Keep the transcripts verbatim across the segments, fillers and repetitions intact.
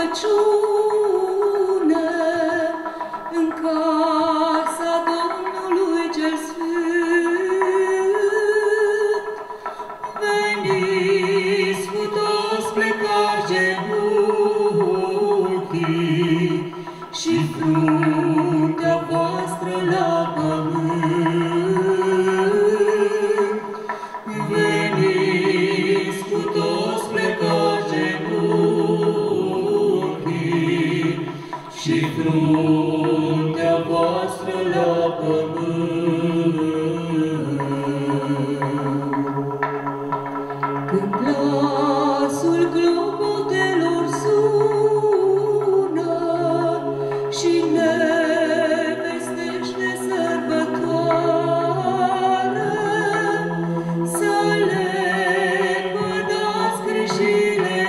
rugăciune în casa Domnului cel Sfânt. Veniți cu toți plecați genunchii și fruntea voastră la pământ. Veniți cu toți plecați genunchii și fruntea voastră la pământ. Când glasul clopotelor sună și ne vestește sărbătoare, să lepădați grijile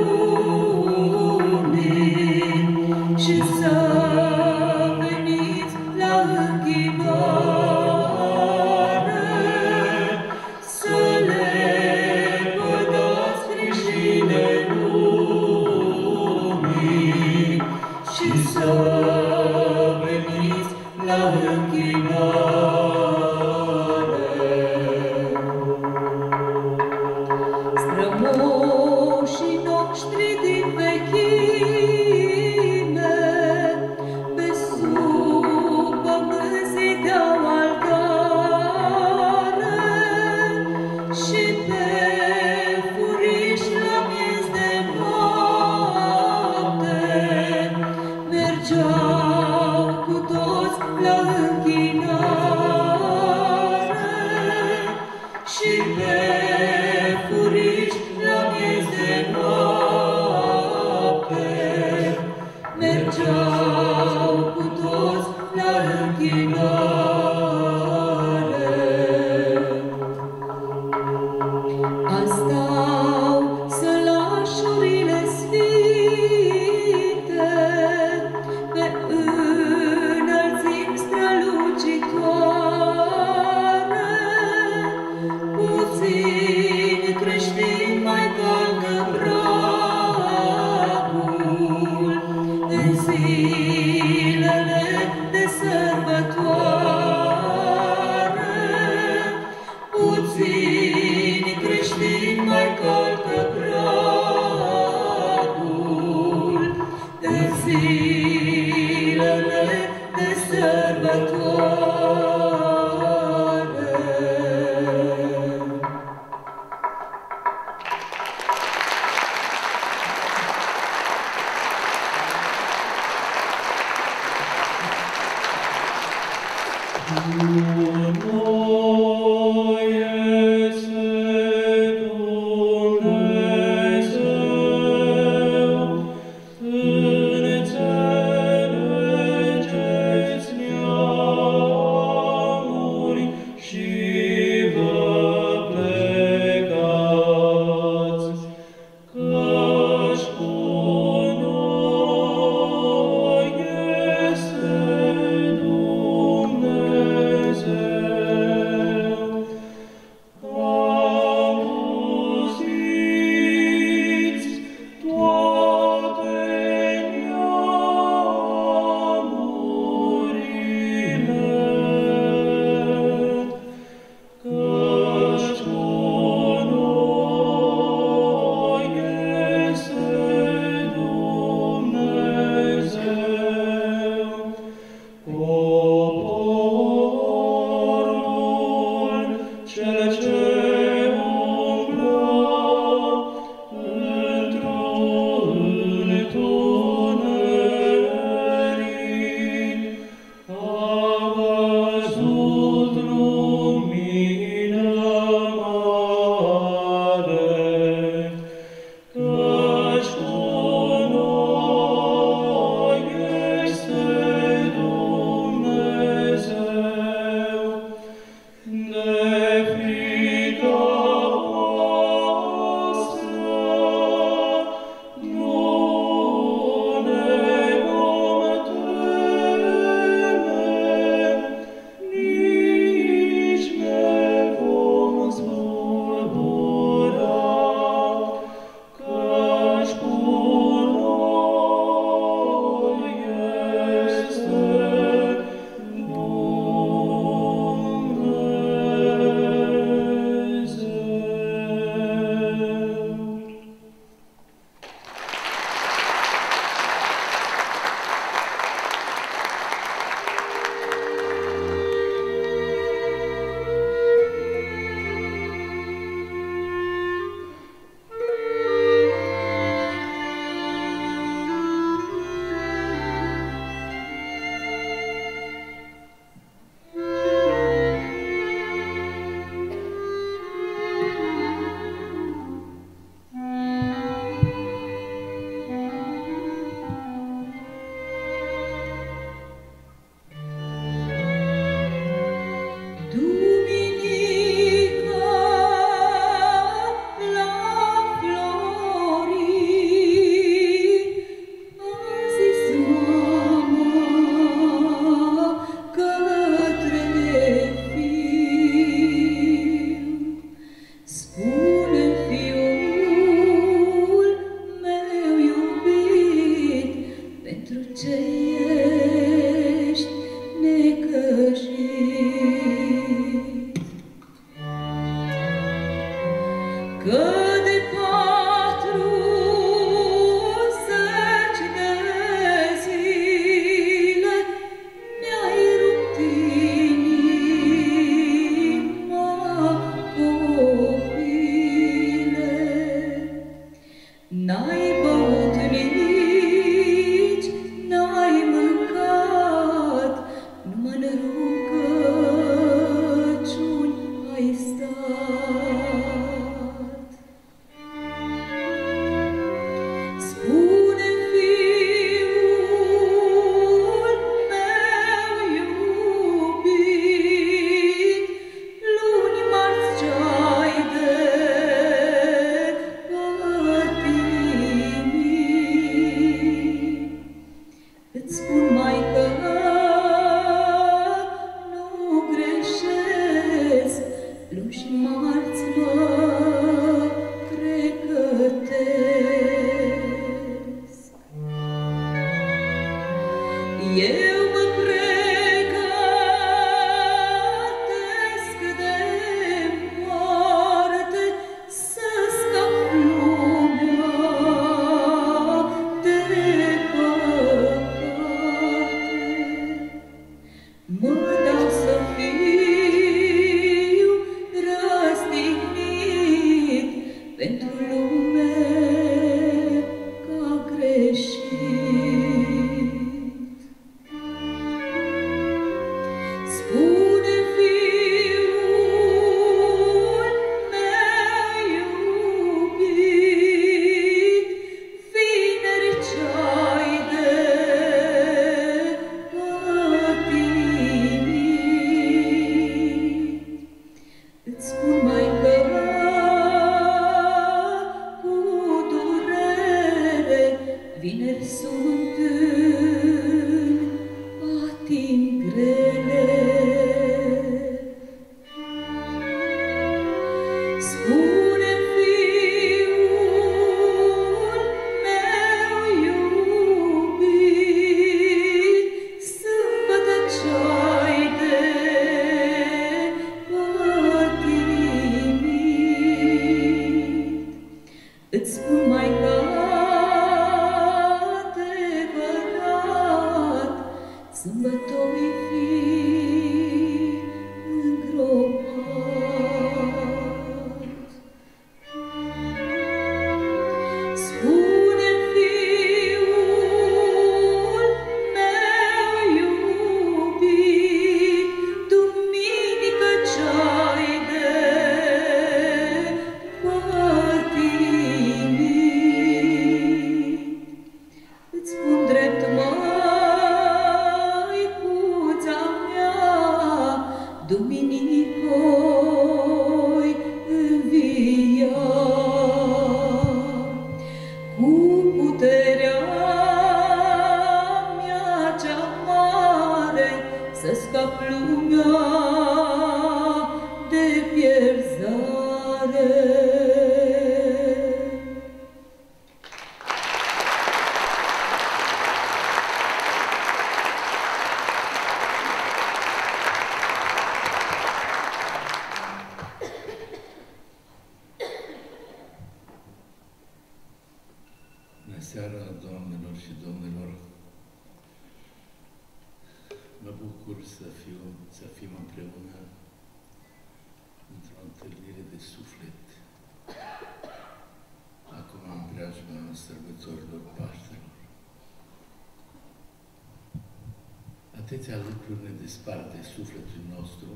lumii și să veniți la închinare, să lepădați grijile lumii și să veniți la închinare. Strămoșii noștri din vechime pe sub pământ zideau altare și pe furiș la miez de noapte mergeau cu toți la închinare și pe furiș la miez de noapte ce ești necăjit. Că de patru zeci de zile mi-ai rupt inima, copile. N-ai băut nici, n-ai mâncat, numai în rugăciuni ai stat. Spune, fiul meu iubit, luni, marți ce-ai de pătimit. Îți spun, maică, nu greșesc, luni și marți mă pregătesc. Eu mă pregătesc de moarte, să scap lumea de păcate. Mă dau să fiu răstignit pentru lume ca greșit. Spune, fiul meu iubit, vineri ce-ai de pătimit. Îți spun, maică, cu durere, vineri sunt în patimi grele. Spune, fiul meu iubit, sâmbătă ce-ai de pătimit. Îți spun, maică, adevărat, sâmbătă-i fi îngropat. Spune, fiul meu iubit, duminică ce-ai de pătimit. Îți spun drept, măicuța mea, duminică-i învia. Cu puterea mea cea mare, să scap lumea de pierzare. Bună seara, doamnelor și domnilor! Mă bucur să, fiu, să fim împreună într-o întâlnire de suflet, acum în preajma sărbătorilor Paștelor. Atâtea lucruri ne despart de sufletul nostru,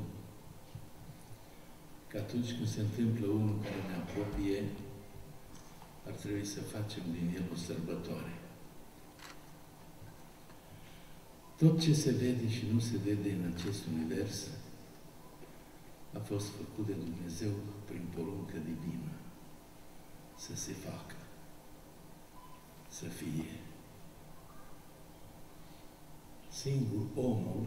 că atunci când se întâmplă unul care ne apropie, ar trebui să facem din el o sărbătoare. Tot ce se vede și nu se vede în acest univers a fost făcut de Dumnezeu prin poruncă divină. Să se facă, să fie. Singur omul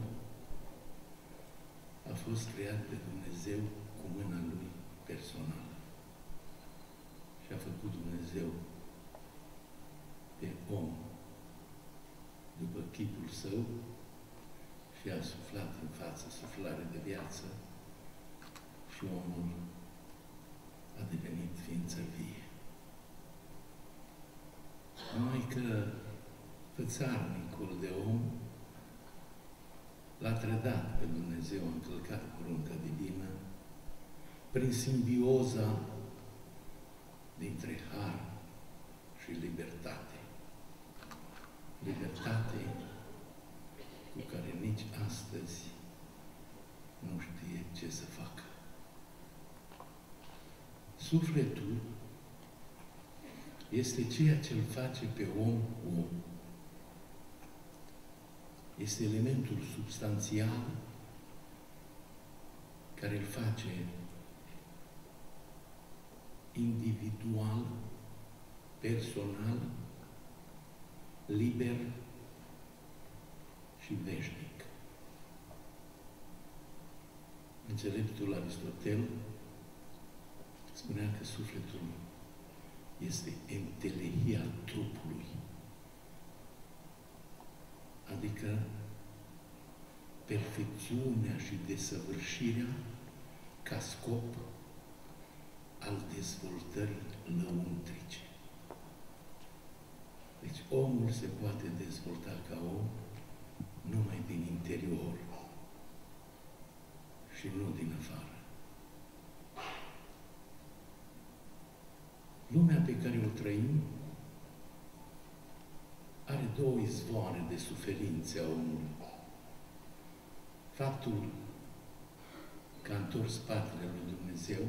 a fost creat de Dumnezeu cu mâna lui personală. Și a făcut Dumnezeu pe om după chipul său și a suflat în față suflare de viață și omul a devenit ființă vie. Numai că fățarnicul de om l-a trădat pe Dumnezeu, a încălcat porunca divină prin simbioza dintre har și libertate. Libertate cu care nici astăzi nu știe ce să facă. Sufletul este ceea ce îl face pe om om. Este elementul substanțial care îl face individual, personal, liber și veșnic. Înțeleptul Aristotel spunea că sufletul este entelehia trupului, adică perfecțiunea și desăvârșirea ca scop al dezvoltării lăuntrice. Deci omul se poate dezvolta ca om numai din interior și nu din afară. Lumea pe care o trăim are două izvoare de suferințe a omului. Faptul că a întors spatele lui Dumnezeu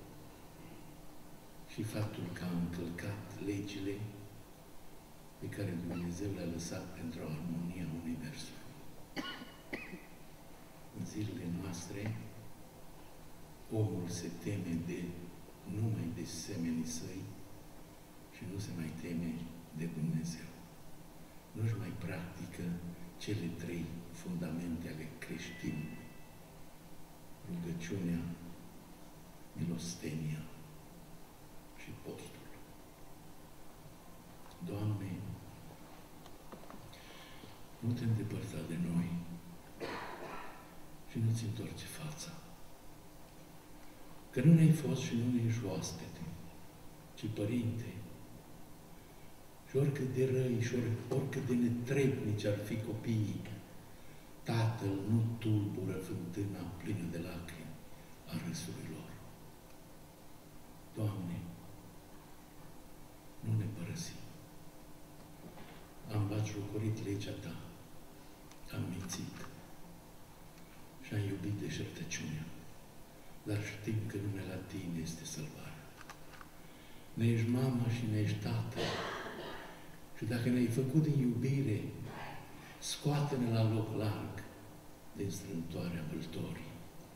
și faptul că a încălcat legile pe care Dumnezeu le-a lăsat pentru armonia Universului. În zilele noastre, omul se teme de numai de semenii săi și nu se mai teme de Dumnezeu. Nu-și mai practică cele trei fundamente ale creștinului: rugăciunea, milostenia și postul. Doamne, nu te îndepărta de noi și nu-ți întorce fața. Că nu ne-ai fost și nu ne-ești oaspete, ci Părinte. Și oricât de răi și oricât de netrebnici ar fi copiii, Tatăl nu tulbură fântâna plină de lacrimi a râsului lor. Doamne, nu ne părăsi. Am batjocorit legea Ta, am mințit și am iubit deșertăciunea, dar știm că numai la Tine este salvarea. Ne ești mama și ne ești tată. Și dacă ne-ai făcut din iubire, scoate-ne la loc larg din strâmtoarea vâltorii.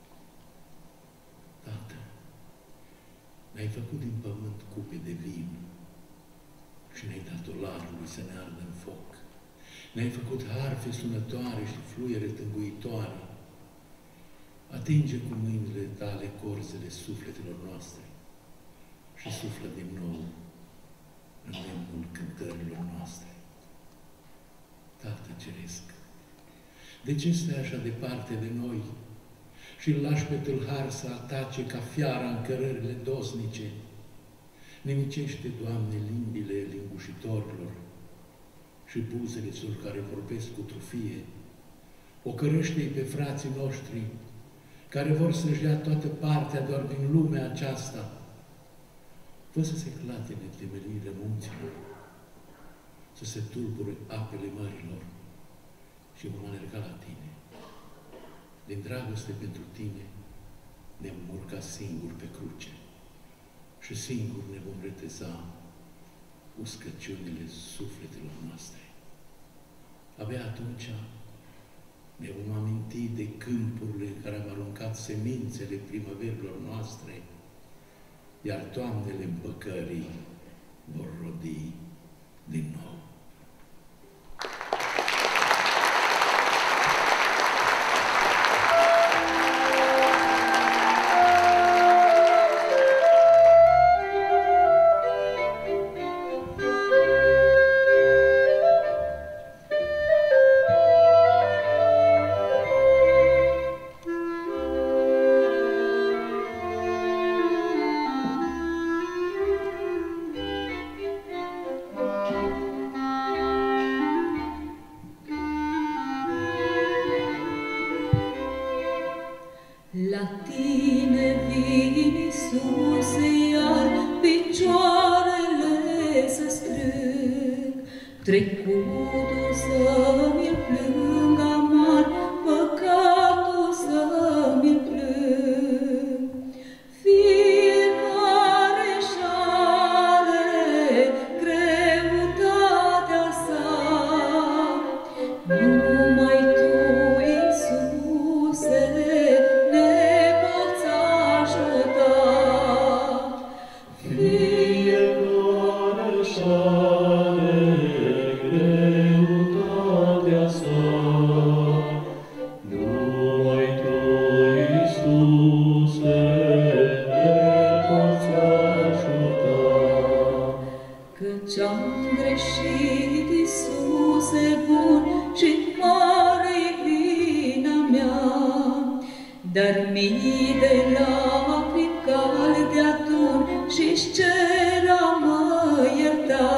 Tată, ne-ai făcut din pământ cupe de vin și ne-ai dat olarului să ne ardă în foc. Ne-ai făcut harfe sunătoare și fluiere tânguitoare. Atinge cu mâinile Tale corzele sufletelor noastre și suflă din nou în lemnul cântărilor noastre. Tată Ceresc, de ce stai așa departe de noi și îl lași pe tâlhar să atace ca fiara în cărările dosnice? Nimicește, Doamne, limbile lingușitorilor și buzele celor care vorbesc cu trufie. Ocărăște-i pe frații noștri care vor să-și ia toată partea doar din lumea aceasta. Fă să se clatine temeliile munților, să se tulbure apele mărilor și vom alerga la Tine. Din dragoste pentru Tine ne vom urca singuri pe cruce și singuri ne vom reteza uscăciunile sufletelor noastre. Abia atunci ne vom aminti de câmpurile în care am aruncat semințele primăverilor noastre, iar toamnele împăcării vor rodi din nou. trecutul să-mi plâng amar, păcatul să-mi plâng. Fiecare și-are greutatea sa, numai Tu, Iisuse, ne poți ajuta. Fiecare și-are greutatea sa, numai Tu, Iisuse, ne poți ajuta. Căci-am greșit, Iisuse bun, și mare-i vina mea, dar mii de lacrimi calde adun și-și cer a mă ierta.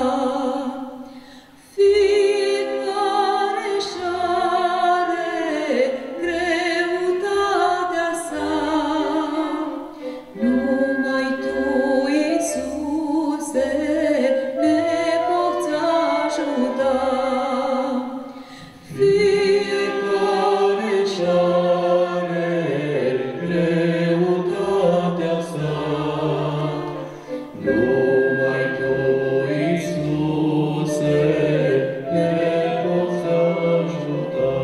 Fiecare și-are greutatea sa, numai Tu, Iisuse, ne poți ajuta. Fiecare și-are greutatea sa, numai Tu, Iisuse, ne poți ajuta.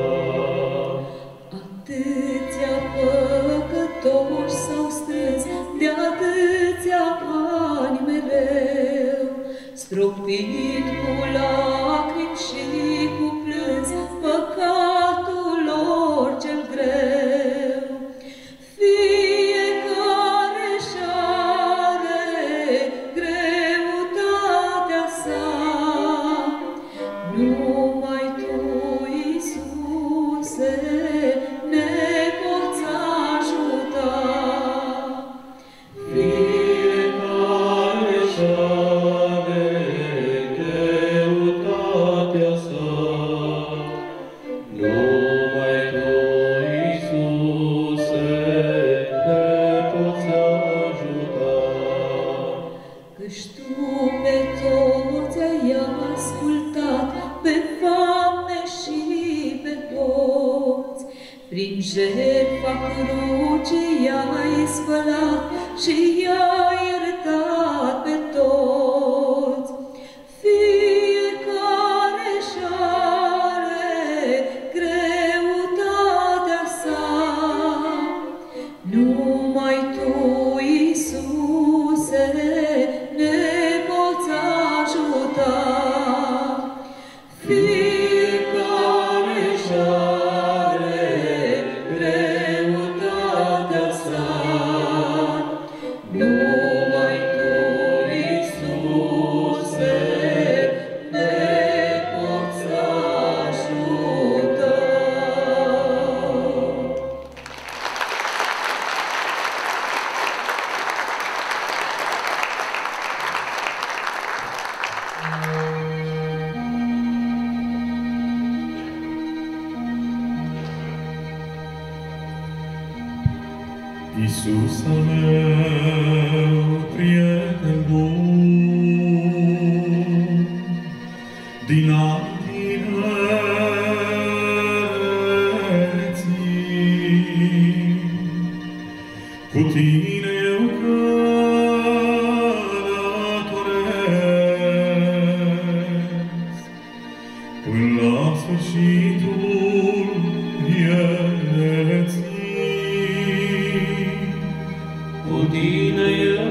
Atâția păcătoși s-au strâns de atâția ani mereu, stropind cu lacrimi și cu plâns păcatul lor cel greu. Fiecare și-are greutatea sa, numai Tu, Iisuse, ne poți ajuta. Fiecare și-are greutatea sa, numai Tu, Iisuse, ne poți ajuta. Căci Tu pe toți ai ascultat, pe foame și pe toți, prin jertfa crucii i-ai spălat și i-ai iertat pe toți. Fiecare și-are greutatea sa, numai Tu, Iisuse, ne poți ajuta. Fiecare și-are greutatea sa, numai Tu, Iisuse, ne poți ajuta. Iisus al meu, prieten bun, din ani tinereții, cu Tine eu călătoresc, până la sfârșitul vieții. Cu Tine eu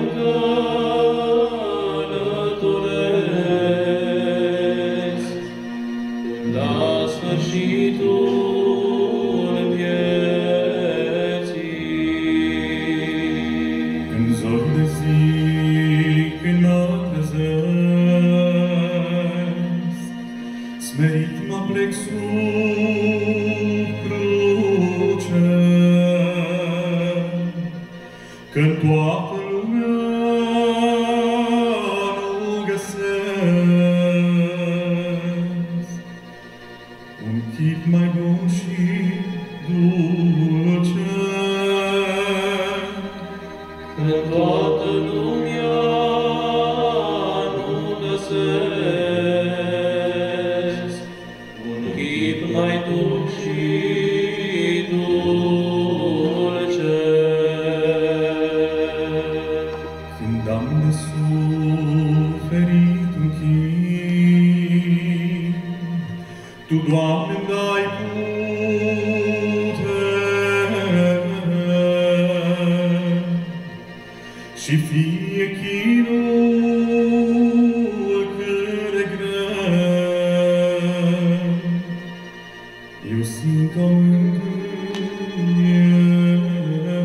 călătoresc, până la sfârșitul vieții. Când zor de zi, când mă trezesc, smerit mă plec sub cruce, când toată lumea nu găsesc un chip mai bun și dulce, când toată lumea nu găsesc Tu, Doamne, îmi dai putere și fie chinul cât de greu, eu simt o mângâiere.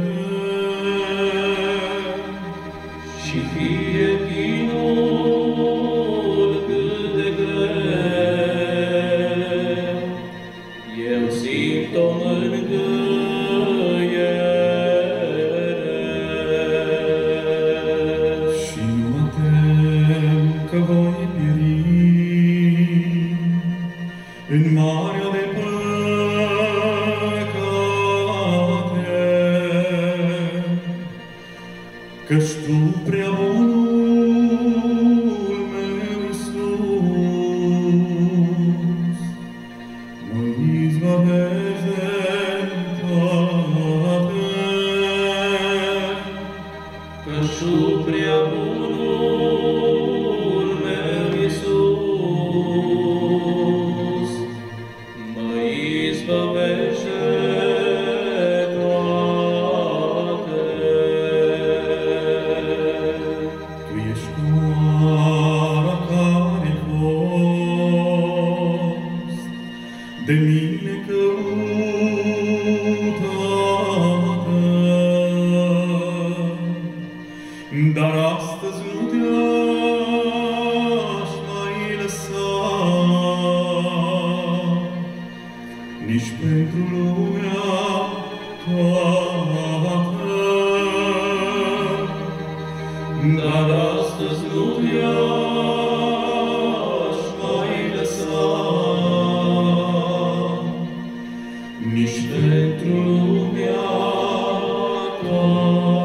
Și fie chinul cât de greu, eu simt o mângâiere. Și nu mă tem că voi pieri în marea de păcate, căci Tu, prea bunul meu Iisus, mă izbăvești de toate. Căci Tu, prea bunul meu Iisus, mă izbăvești de toate. Tu ești oara care-ai fost de mine căutată, dar astăzi nu te-aș mai lăsa, nici pentru lumea toată. Dar astăzi nu te-aș mai lăsa, nici pentru lumea toată.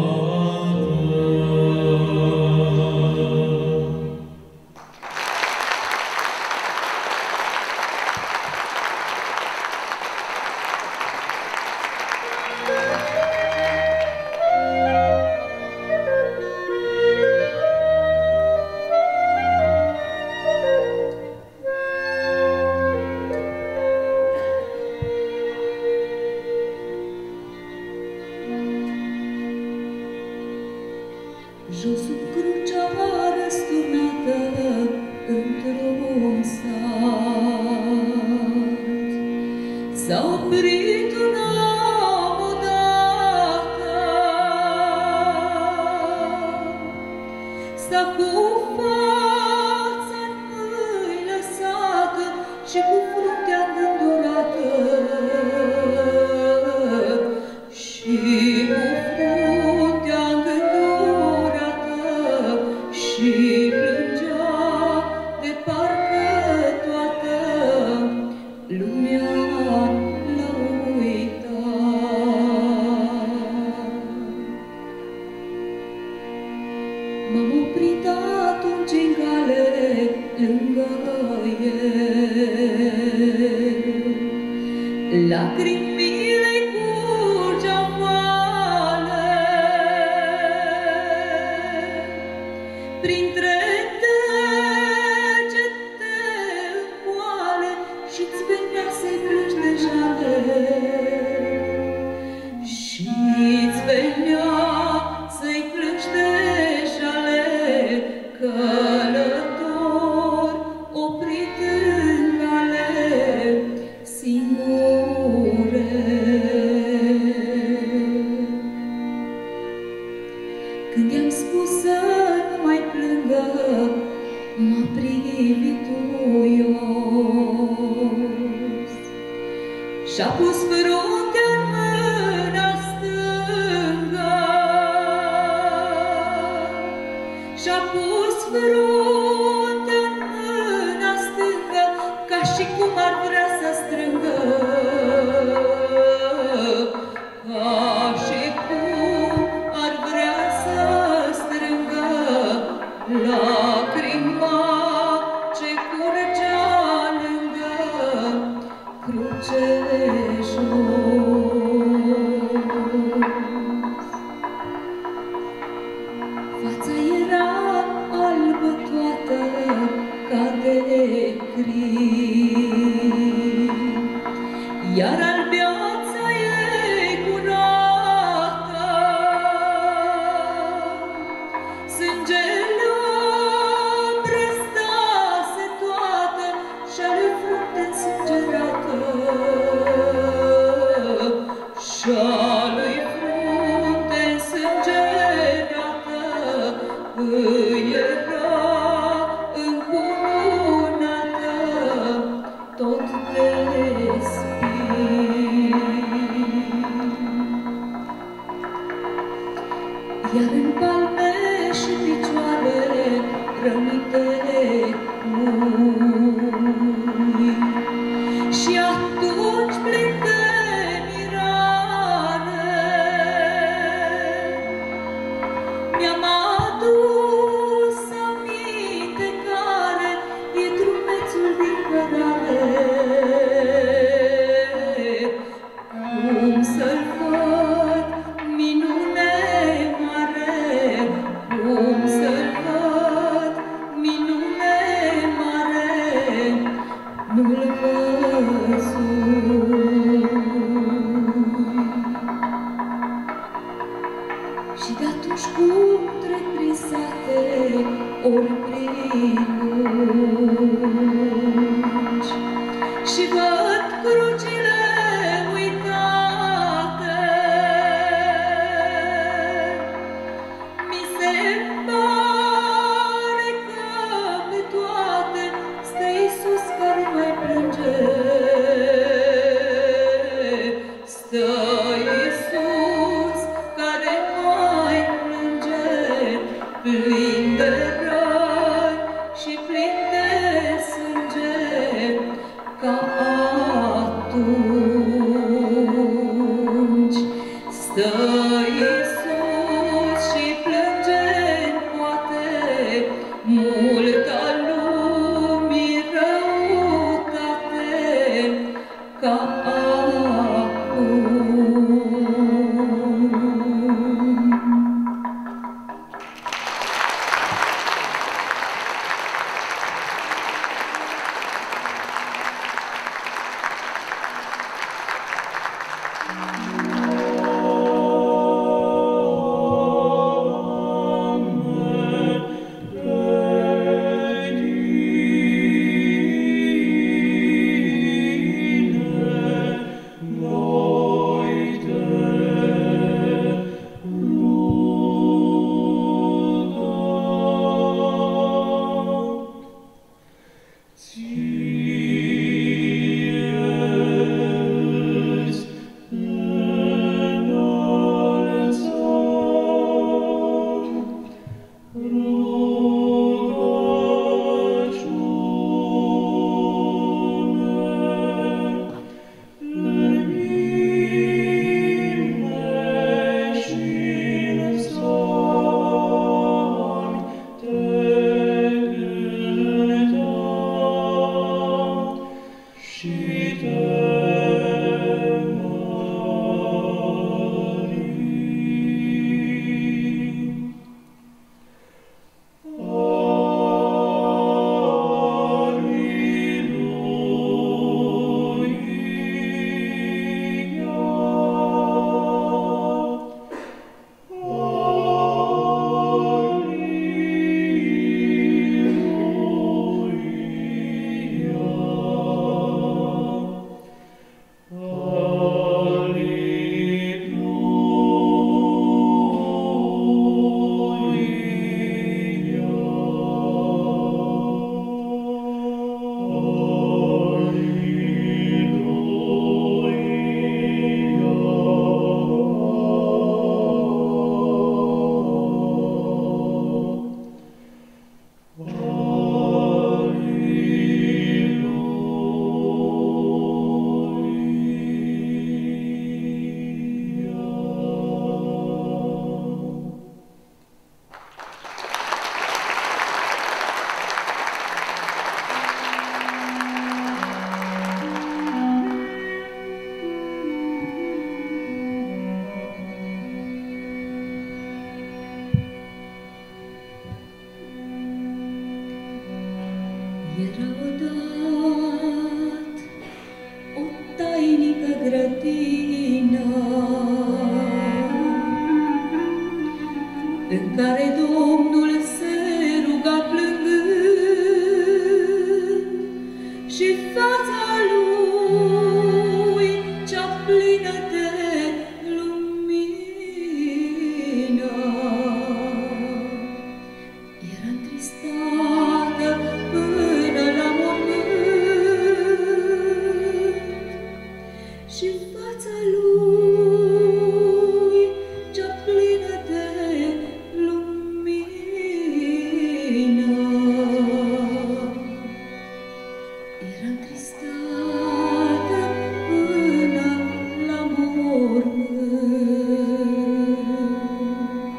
Jos sub crucea răsturnată într-un sat, s-a oprit un om odată, sta cu fața în mâini lăsată și cu fruntea îndurată, și cu fruntea îndurată, și plângea de parcă toată lumea l-a uitat. M-am oprit atunci în cale lângă el, lacrimile curgeau moale, printre degete moale, și-ți venea să-i plângi de jale, și-ți venea să-i plângi de jale, călător oprit în cale, singure. Când i-am spus să nu mai plângă, m-a privit duios și-a pus fruntea în mâna stângă, și-a pus fruntea în mâna stângă, ca și cum ar vrea să strângă, ca și cum ar vrea să strângă lacrima ce curgea lângă cruce jos. Fața era albă toată ca de crin, frunte însângerată și-a lui frunte însângerată îi era încununată tot de spin. Iar în palme și picioare rănite ui, și atunci plin de mirare mi-am adus aminte care e drumețul din cărare. Cum să-l văd, minune mare, cum să-l văd, minune mare, nu-l văzui. Și de-atunci cum trec prin sate, ori prin lungi, și văd crucile uitate, mi se pare că pe toate stă Iisus care mai plânge. Stă Iisus care mai plânge, plin de răni și plin de sânge, ca atunci. Stă Iisus și plânge în poate multă lumii răutate, ca acum. Amen. stată până la mormânt.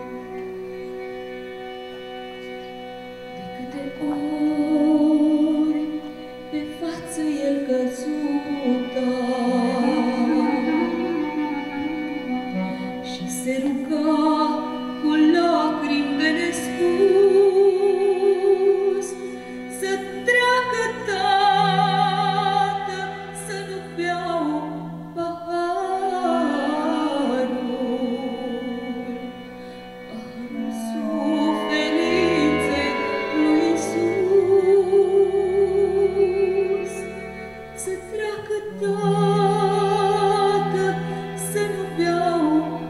De câte ori pe față el căzuta și se ruga cu lacrimi de nespus să treacă, Tată, să nu beau paharul, paharul suferinței lui Iisus. Să treacă, Tată, să nu beau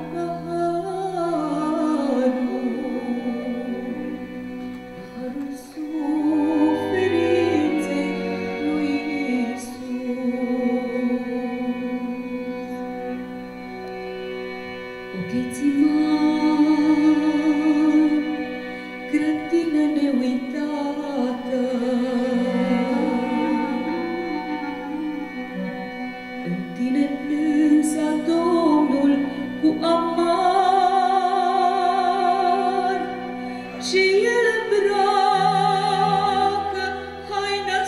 paharul, paharul suferinței lui Iisus. Ocheții mari, grădină neuitată, în tine plânsa Domnul cu amar și El îmbracă haina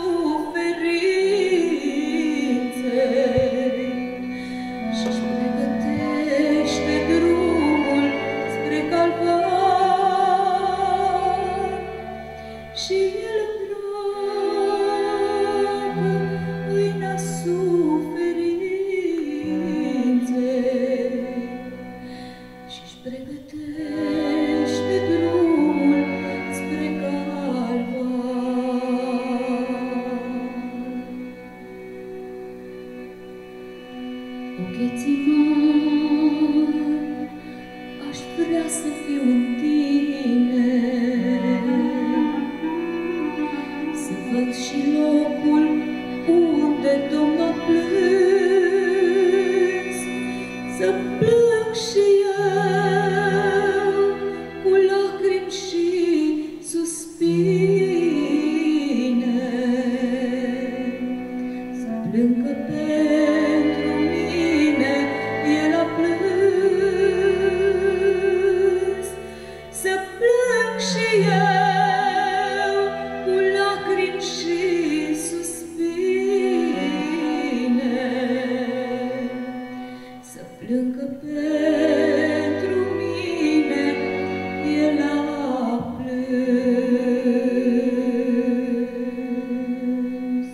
suferinței și-și pregătește drumul spre calvar. Și El îmbracă haina suferinței și-și pregătește drumul spre calvar. Ocheții mari, aș vrea să fiu în tine, să văd și locul unde Domnul a plâns, să plâng și eu cu lacrimi și suspine, să plâng că pentru mine El a plâns, să plâng și eu cu lacrimi și suspine, să plâng că pentru mine El a plâns.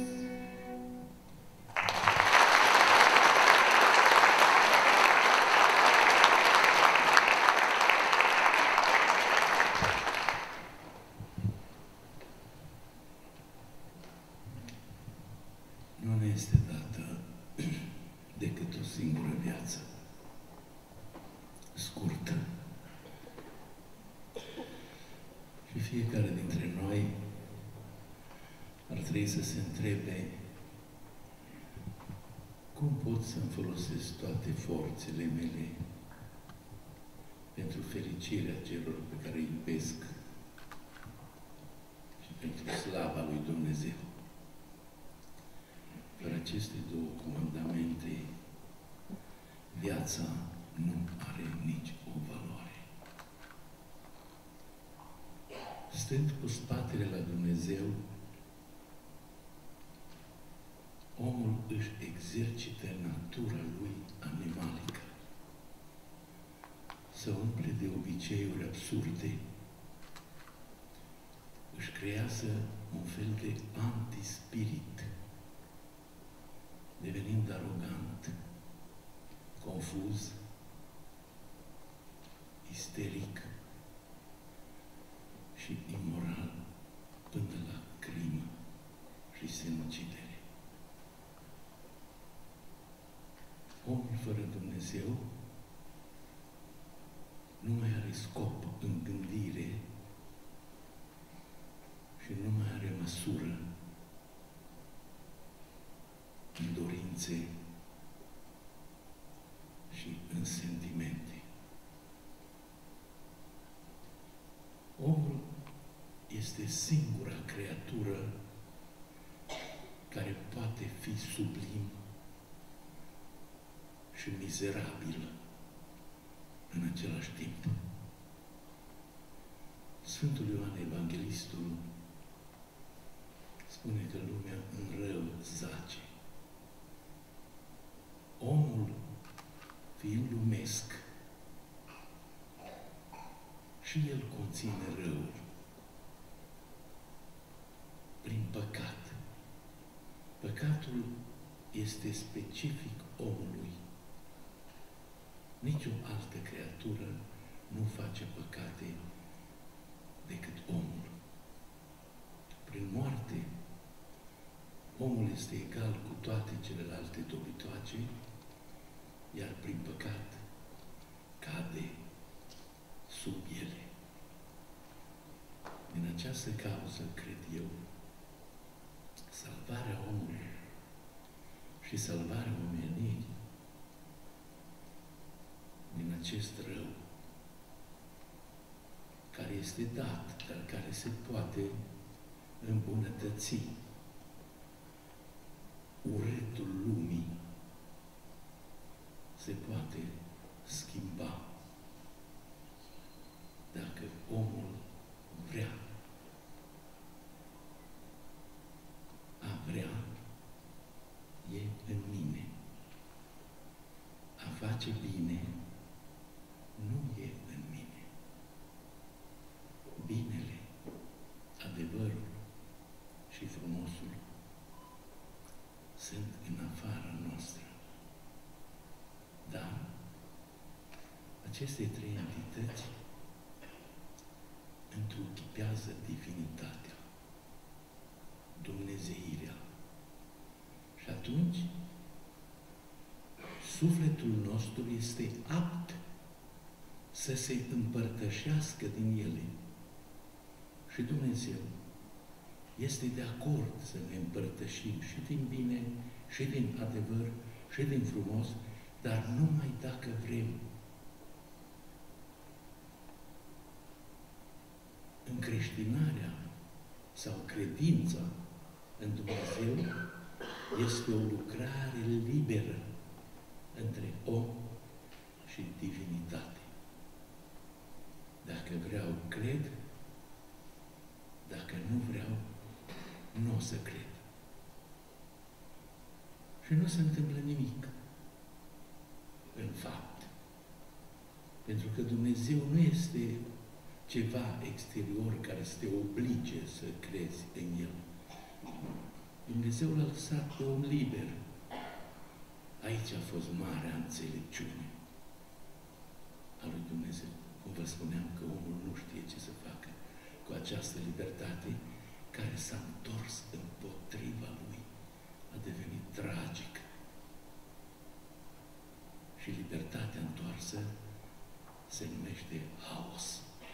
Nu ne este dată decât o singură viață, scurtă. Și fiecare dintre noi ar trebui să se întrebe cum pot să-mi folosesc toate forțele mele pentru fericirea celor pe care îi iubesc și pentru slava lui Dumnezeu. Fără aceste două comandamente, viața nu are nici o valoare. Stând cu spatele la Dumnezeu, omul își exercită natura lui animalică, să umple de obiceiuri absurde, își creează un fel de antispirit, devenind arogant, confuz, isteric și imoral până la crimă și sinucidere. Omul fără Dumnezeu nu mai are scop în gândire și nu mai are măsură în dorințe și în sentimente. Omul este singura creatură care poate fi sublim și mizerabil în același timp. Sfântul Ioan Evanghelistul spune că lumea în rău zace. Omul, fiind lumesc, și el conține răul prin păcat. Păcatul este specific omului. Nici o altă creatură nu face păcate decât omul. Prin moarte, omul este egal cu toate celelalte dobitoace, iar prin păcat cade sub ele. Din această cauză, cred eu, salvarea omului și salvarea omeniei din acest rău care este dat, dar care se poate îmbunătăți. Urâtul lumii se poate schimba dacă omul vrea. A vrea e în mine. A face bine nu e în mine. Binele, adevărul și frumosul sunt în afara noastră. Dar aceste trei entități întruchipează divinitatea, dumnezeirea. Și atunci, sufletul nostru este apt să se împărtășească din ele. Și Dumnezeu este de acord să ne împărtășim și din bine, și din adevăr, și din frumos, dar numai dacă vrem. Încreștinarea sau credința în Dumnezeu este o lucrare liberă între om și divinitate. Dacă vreau, cred. Dacă nu vreau, nu o să cred. Și nu se întâmplă nimic. În fapt. Pentru că Dumnezeu nu este ceva exterior care să te oblige să crezi în El. Dumnezeu l-a lăsat pe om liber. Aici a fost marea înțelepciune a lui Dumnezeu. Cum vă spuneam că omul nu știe ce să facă cu această libertate care s-a întors împotriva lui. A devenit tragic. Și libertatea întoarsă se numește haos.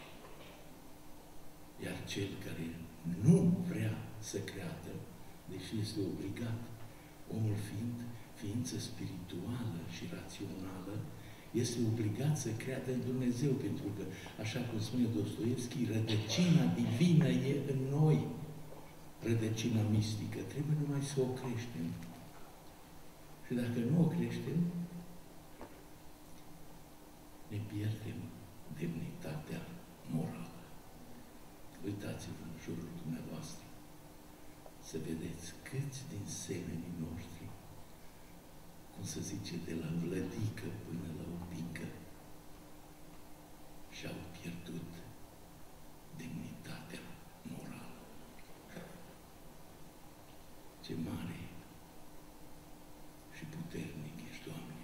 Iar cel care nu vrea să creadă, deși este obligat, omul fiind ființă spirituală și rațională, este obligat să creadă în Dumnezeu, pentru că, așa cum spune Dostoevski, rădăcina divină e în noi. Rădăcina mistică. Trebuie numai să o creștem. Și dacă nu o creștem, ne pierdem demnitatea morală. Uitați-vă în jurul dumneavoastră să vedeți câți din semenii noștri, cum se zice, de la vlădică până la opincă, și-au pierdut demnitatea morală. Ce mare și puternic ești, Doamne,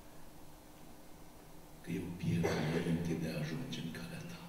că eu pierd înainte de a ajunge în calea Ta.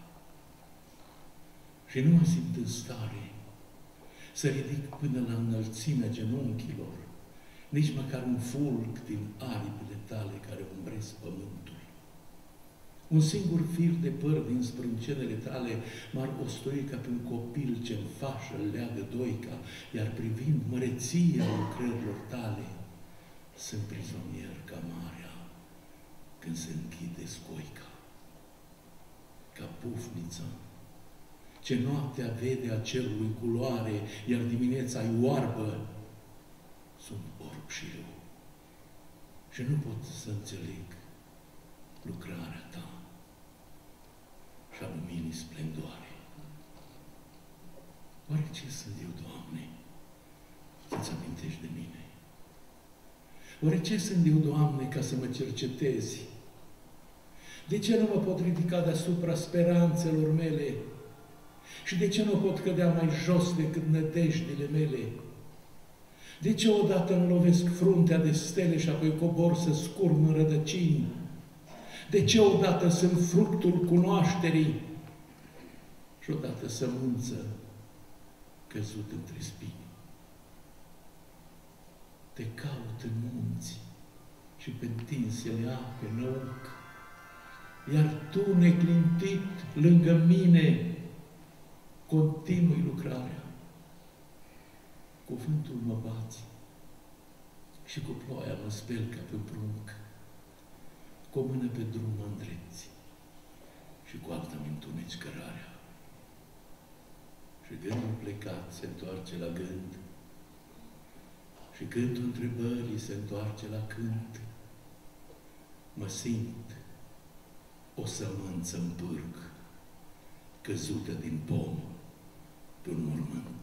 Și nu mă simt în stare să ridic până la înălțimea genunchilor, nici măcar un fulg din aripile Tale care umbresc pământul. Un singur fir de păr din sprâncenele Tale m-ar ostoi ca pe un copil ce în fașă leagă doica, iar privind măreția lucrărilor Tale, sunt prizonier ca marea când se închide scoica. Ca pufnița, ce noaptea vede a cerului culoare, iar dimineața-i oarbă, sunt orb și eu și nu pot să înțeleg lucrarea ta și a luminii splendoare. Oare ce sunt eu, Doamne, să-ți amintești de mine? Oare ce sunt eu, Doamne, ca să mă cercetezi? De ce nu mă pot ridica deasupra speranțelor mele? Și de ce nu pot cădea mai jos decât nădejdile mele? De ce odată îmi lovesc fruntea de stele și apoi cobor să scurm în rădăcini? De ce odată sunt fructul cunoașterii și odată sămânță căzut între spini? Te caut în munți și pe întinsele ape năuc, iar tu, neclintit lângă mine, continui lucrarea. Cuvântul mă bați și cu ploaia mă spel ca pe prunc, cu o mână pe drum mă îndrepți și cu alta mi întuneci cărarea. Și gândul plecat se întoarce la gând și cântul întrebării se întoarce la cânt. Mă simt o sămânță în pârg, căzută din pom pe un mormânt.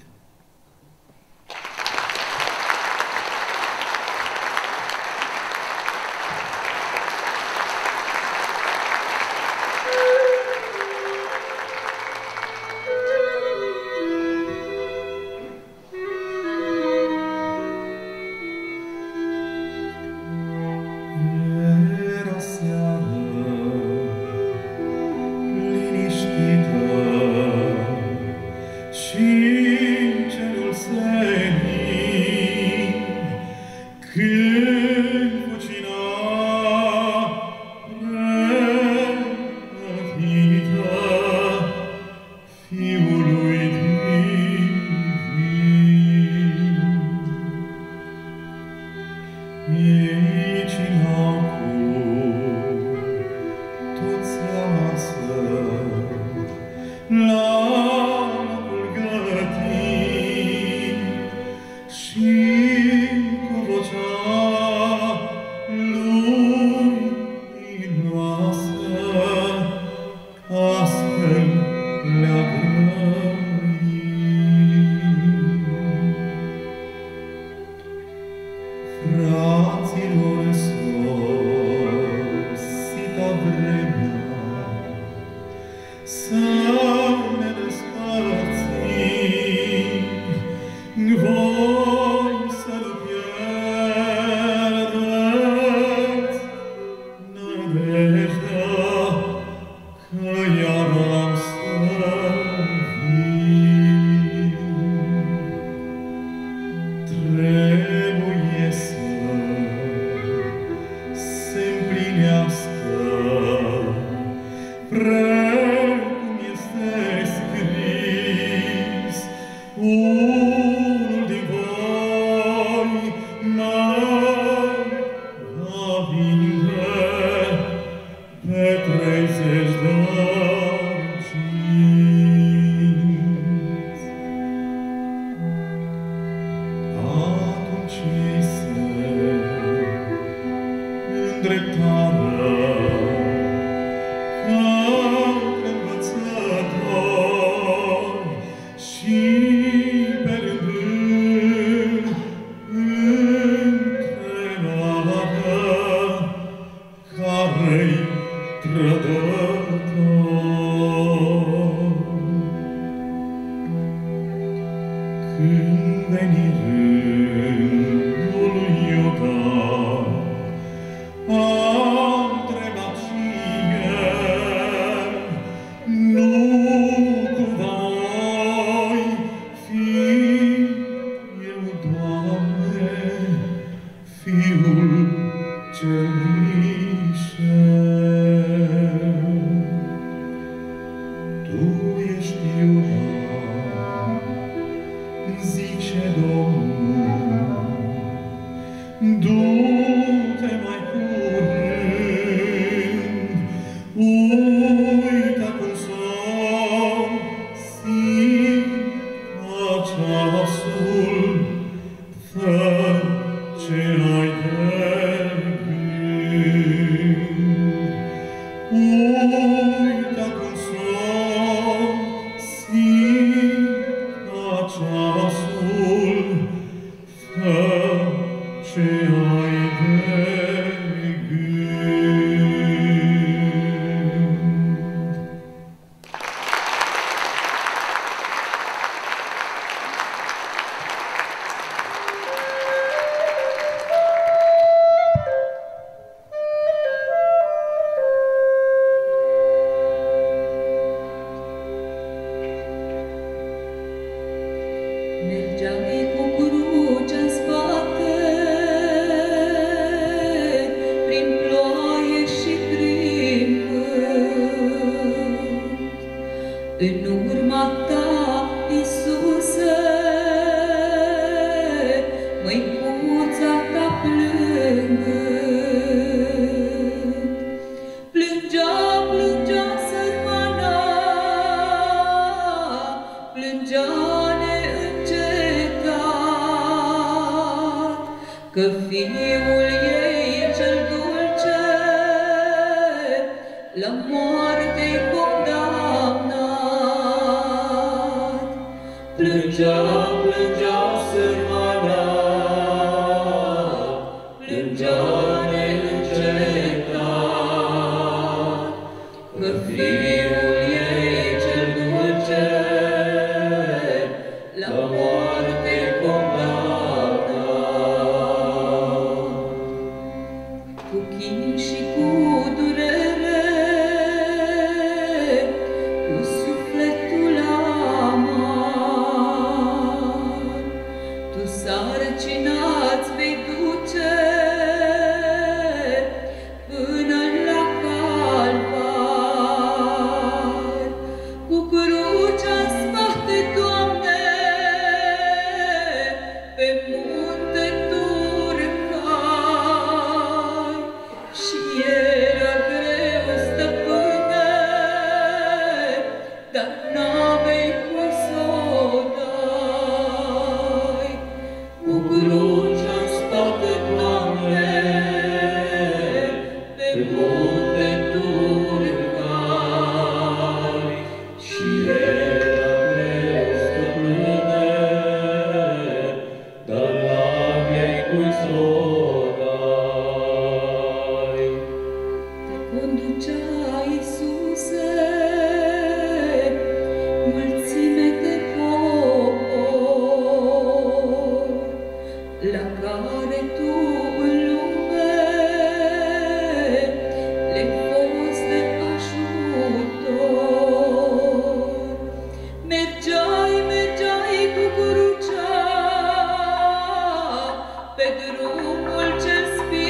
Ceasul fără ce ai de gând. Uite cum slab strică ceasul, fă ce ai de gând. Mergeai cu crucea-n spate, prin ploaie și prin vânt. În urma ta, Iisuse, măicuța ta plângând. Plângea, plângea sărmana, plângea că fiul ei cel dulce la moarte-i condamnat. Plângea, plângea sărmana, plângea neîncetat, că fiul ei cel dulce la moarte-i condamnat. Cu chin și cu durere, cu sufletul amar, tu sarcina-ți vei duce până la calvar. Cu crucea-n spate, Doamne, pe munte tu urcai, și era greu, stăpâne, dar n-avei cui s-o dai. Cu crucea-n spate, Doamne, pe munte tu urcai, și era greu, stăpâne, dar n-aveai cui s-o dai. Te conducea, Iisuse, mulțime de popor, la care tu în lume le-ai fost de ajutor. Mergeai, mergeai cu crucea pe drumul cel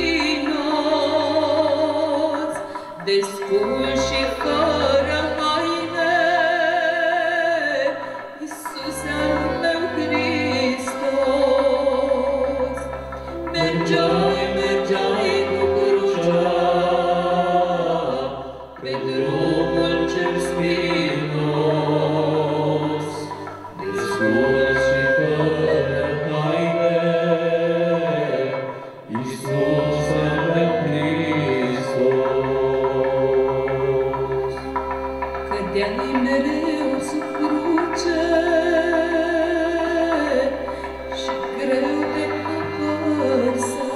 spinos, descul și fără haine, Iisuse al meu Hristos. Mergeai, mergeai cu crucea pe drumul cel spinos, Descul și fără haine, Iisus al meu Hristos. cădeai mereu sub cruce și greu te apăsa.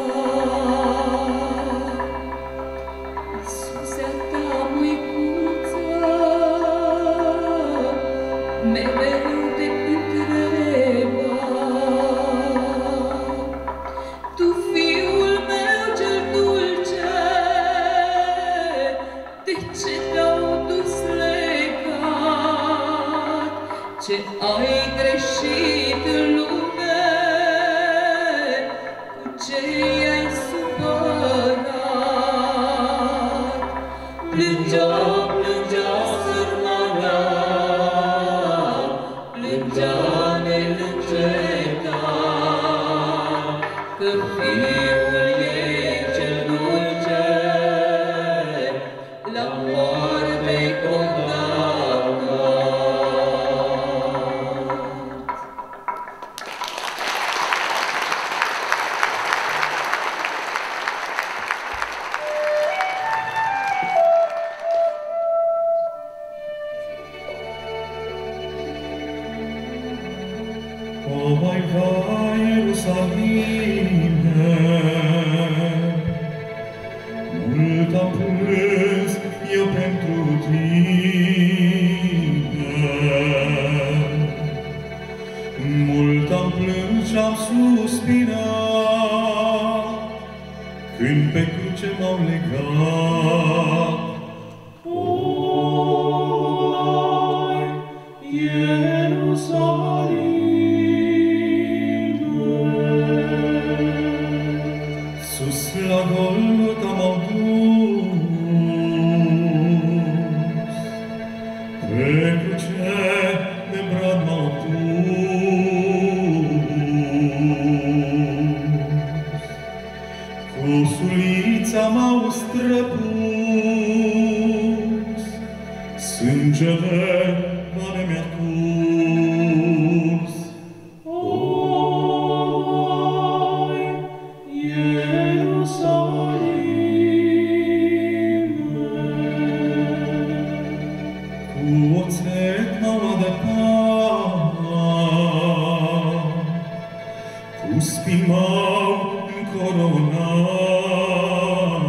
Iisuse-a ta măicuță, mereu te întreba: tu, fiul meu cel dulce, de ce te-au dus legat? Ce ai greșit în lume? Cu ce i-ai supărat? Plângea, plângea sărmana, plângea neîncetat, că fiul ei cel dulce la moarte-i condamnat. când pe cruce m-au legat. Oi, Ierusalime, sus la Golgota m-au dus, pe cruce de brad m-au dus, cu sulița m-au străpus, sângele care mi-a curs. Oi, Ierusalime, cu oțet m-au adăpat, cu spini m-au încoronat,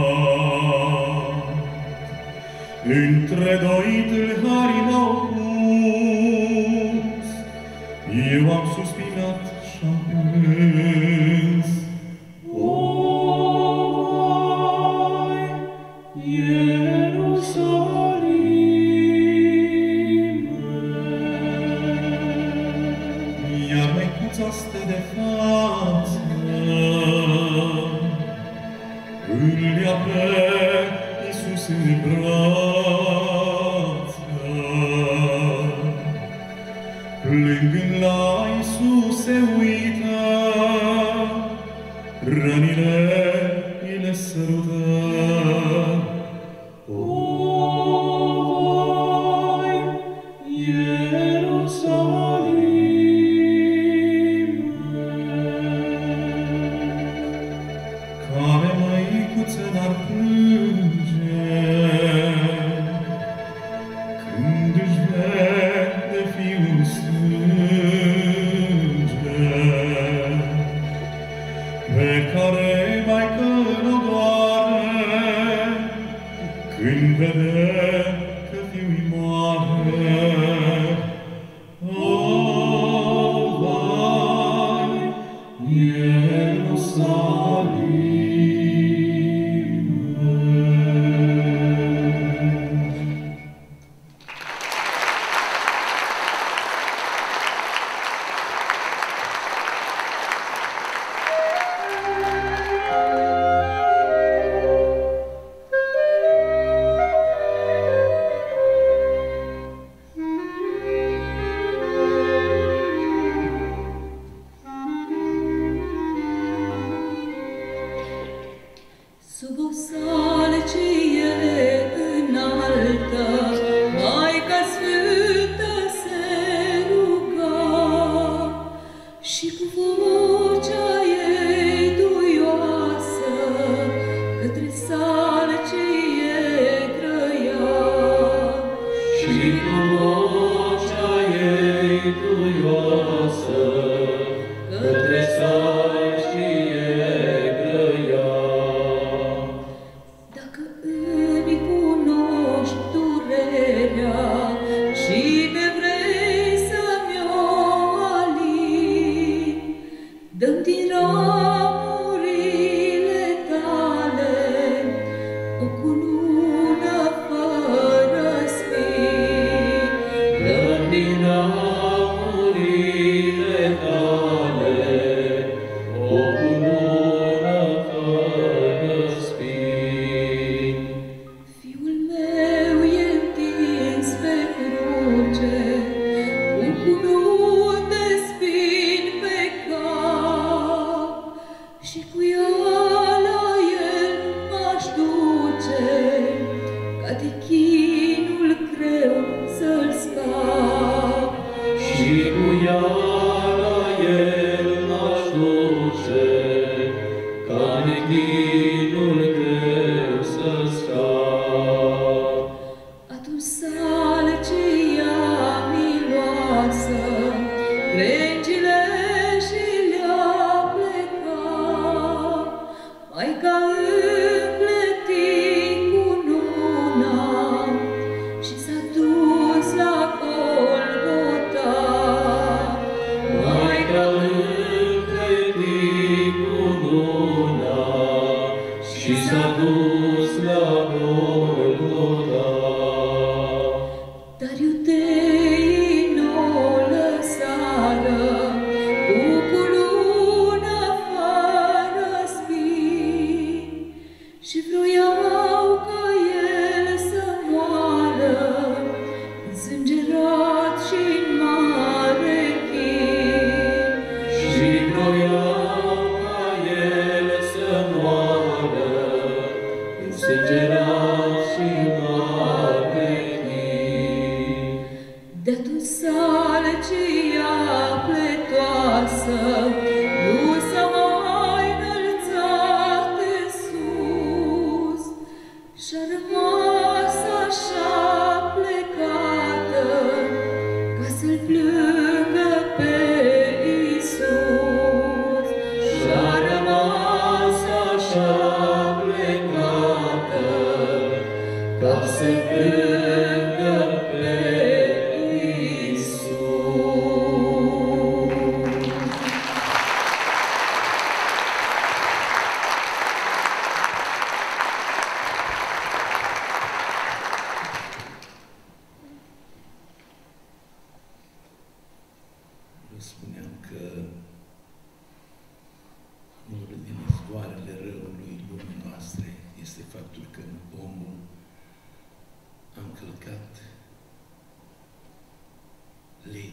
între doi tâlhari m-au pus, eu am suspirat și-am plâns. Oi, Ierusalime, iar măicuța stă de față, îl ia pe Iisus în brață. Plângând la Iisus se uită, rănile îi le sărută. Oi, Ierusalime, care măicuță n-ar plânge când își vede fiul sânge, pe care maică n-o doare când vede că fiul-i moare. Oh, vai, Ierusalime. Sub o salcie înaltă, Maica Sfântă se ruga și cu vocea ei duioasă către salcie grăia. Și cu vocea ei duioasă către salcie grăia. Dacă îmi cunoști durerea și te vrei să-mi o alini, dă-mi din ramurile tale o cunună fără spini. Dă-mi din ramurile tale o cunună fără spini. Fiul meu e întins pe cruce, cu cununi de spini pe cap, și cu ea la el m-aș duce, ca de chinul greu să-l scap. Și cu ea la el m-aș duce, ca de chinul greu să scap. Atunci salcia miloasă, crengile și le-a plecat, Maica împleti cununa și s-a dus la Golgota. Maica împleti cununa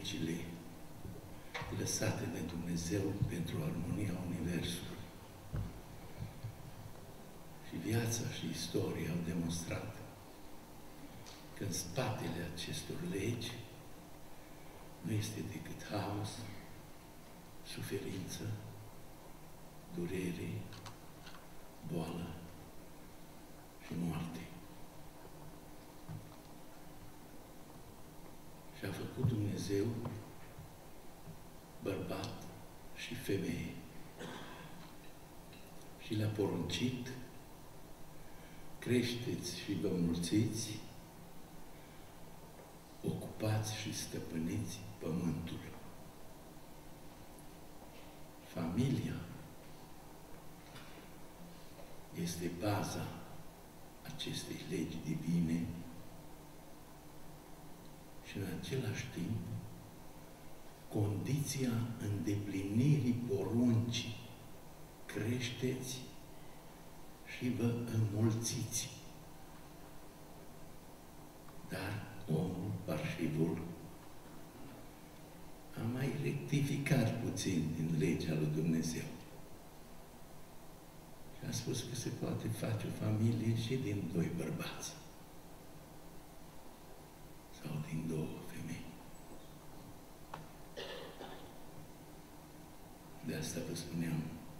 legile lăsate de Dumnezeu pentru armonia Universului. Și viața și istoria au demonstrat că în spatele acestor legi nu este decât haos, suferință, durere, boală și moarte. Și a făcut Dumnezeu bărbat și femeie și le-a poruncit: creșteți și vă mulțiți, ocupați și stăpâniți pământul. Familia este baza acestei legi divine și în același timp condiția îndeplinirii poruncii: creșteți și vă înmulțiți. Dar omul, parșivul, a mai rectificat puțin din legea lui Dumnezeu. Și a spus că se poate face o familie și din doi bărbați sau din două femei. De asta vă spuneam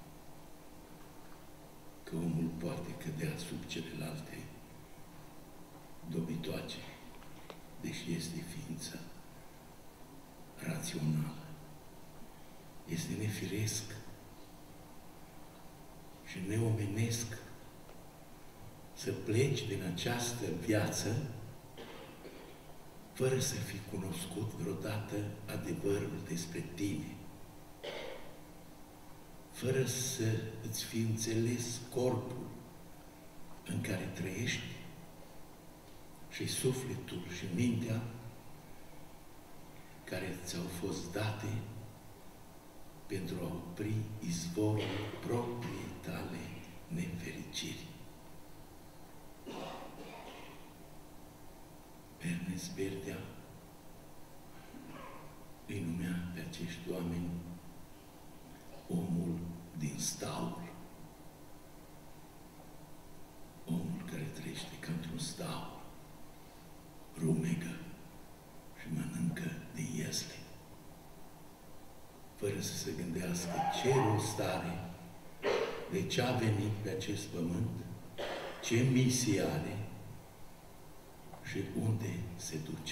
că omul poate cădea sub celelalte dobitoace, deși este ființă rațională. Este nefiresc și neomenesc să pleci din această viață fără să fi cunoscut vreodată adevărul despre tine, fără să îți fi înțeles corpul în care trăiești și sufletul și mintea care ți-au fost date pentru a opri izvorul propriei tale nefericiri. Ernest Berdea îi numea pe acești oameni omul din staul. Omul care trăiește ca într-un staul, rumegă și mănâncă din iesle, fără să se gândească ce rost are, de ce a venit pe acest pământ, ce misie are și unde se duce.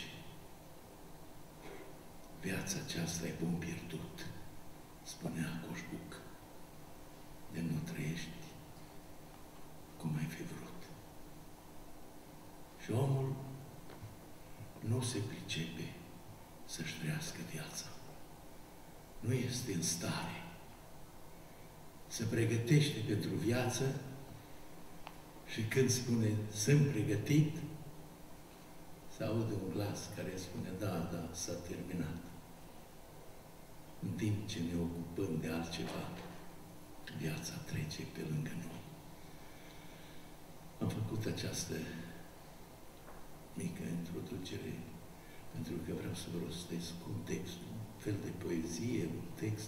Viața aceasta e bun pierdut, spunea Coșbuc, de nu trăiești cum ai fi vrut. Și omul nu se pricepe să-și trăiască viața. Nu este în stare. Se pregătește pentru viață și când spune sunt pregătit, se aude un glas care spune da, da, s-a terminat. În timp ce ne ocupăm de altceva, viața trece pe lângă noi. Am făcut această mică introducere pentru că vreau să vă rostesc un text, un fel de poezie, un text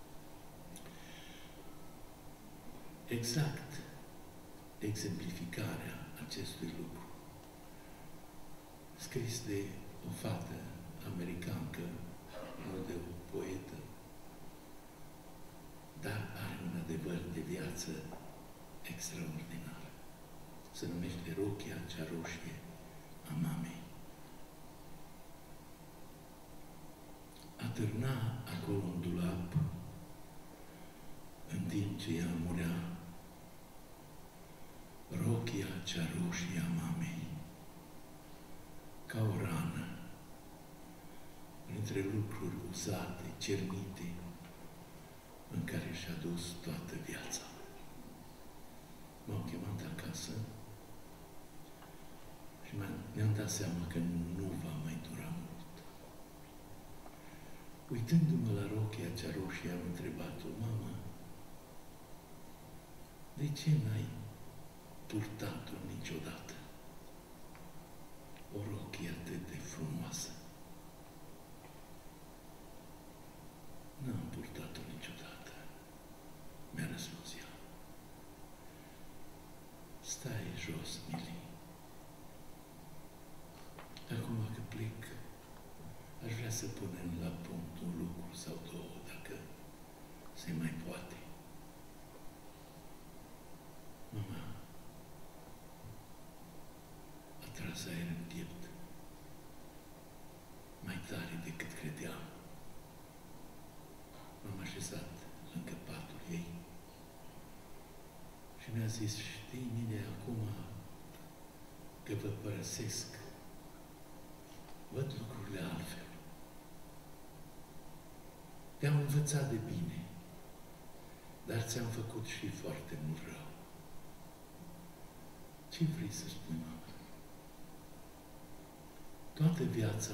exact exemplificarea acestui lucru. Scris de o fată americancă, nu de o poetă, dar are un adevăr de viață extraordinar. Se numește Rochia cea roșie a mamei. Atârna acolo un dulap în timp ce ea murea. Rochia cea roșie a mamei, ca o rană, printre lucruri uzate, cernite, în care și-a dus toată viața. M-au chemat acasă și mi-am dat seama că nu va mai dura mult. Uitându-mă la rochia cea roșie, am întrebat-o: mama, de ce n-ai purtat-o niciodată? O rochie atât de frumoasă. N-am purtat-o niciodată. Mi-a răspuns ea. Stai jos, Mili. Acum că plec, aș vrea să punem la punct un lucru sau două, dacă se mai poate. Mama a tras aer în piept, mai tare decât credeam. M-am așezat lângă patul ei și mi-a zis, știi, mine, acum că vă părăsesc, văd lucrurile altfel. Te-am învățat de bine, dar ți-am făcut și foarte mult rău. Ce vrei să spui, mama? Toată viața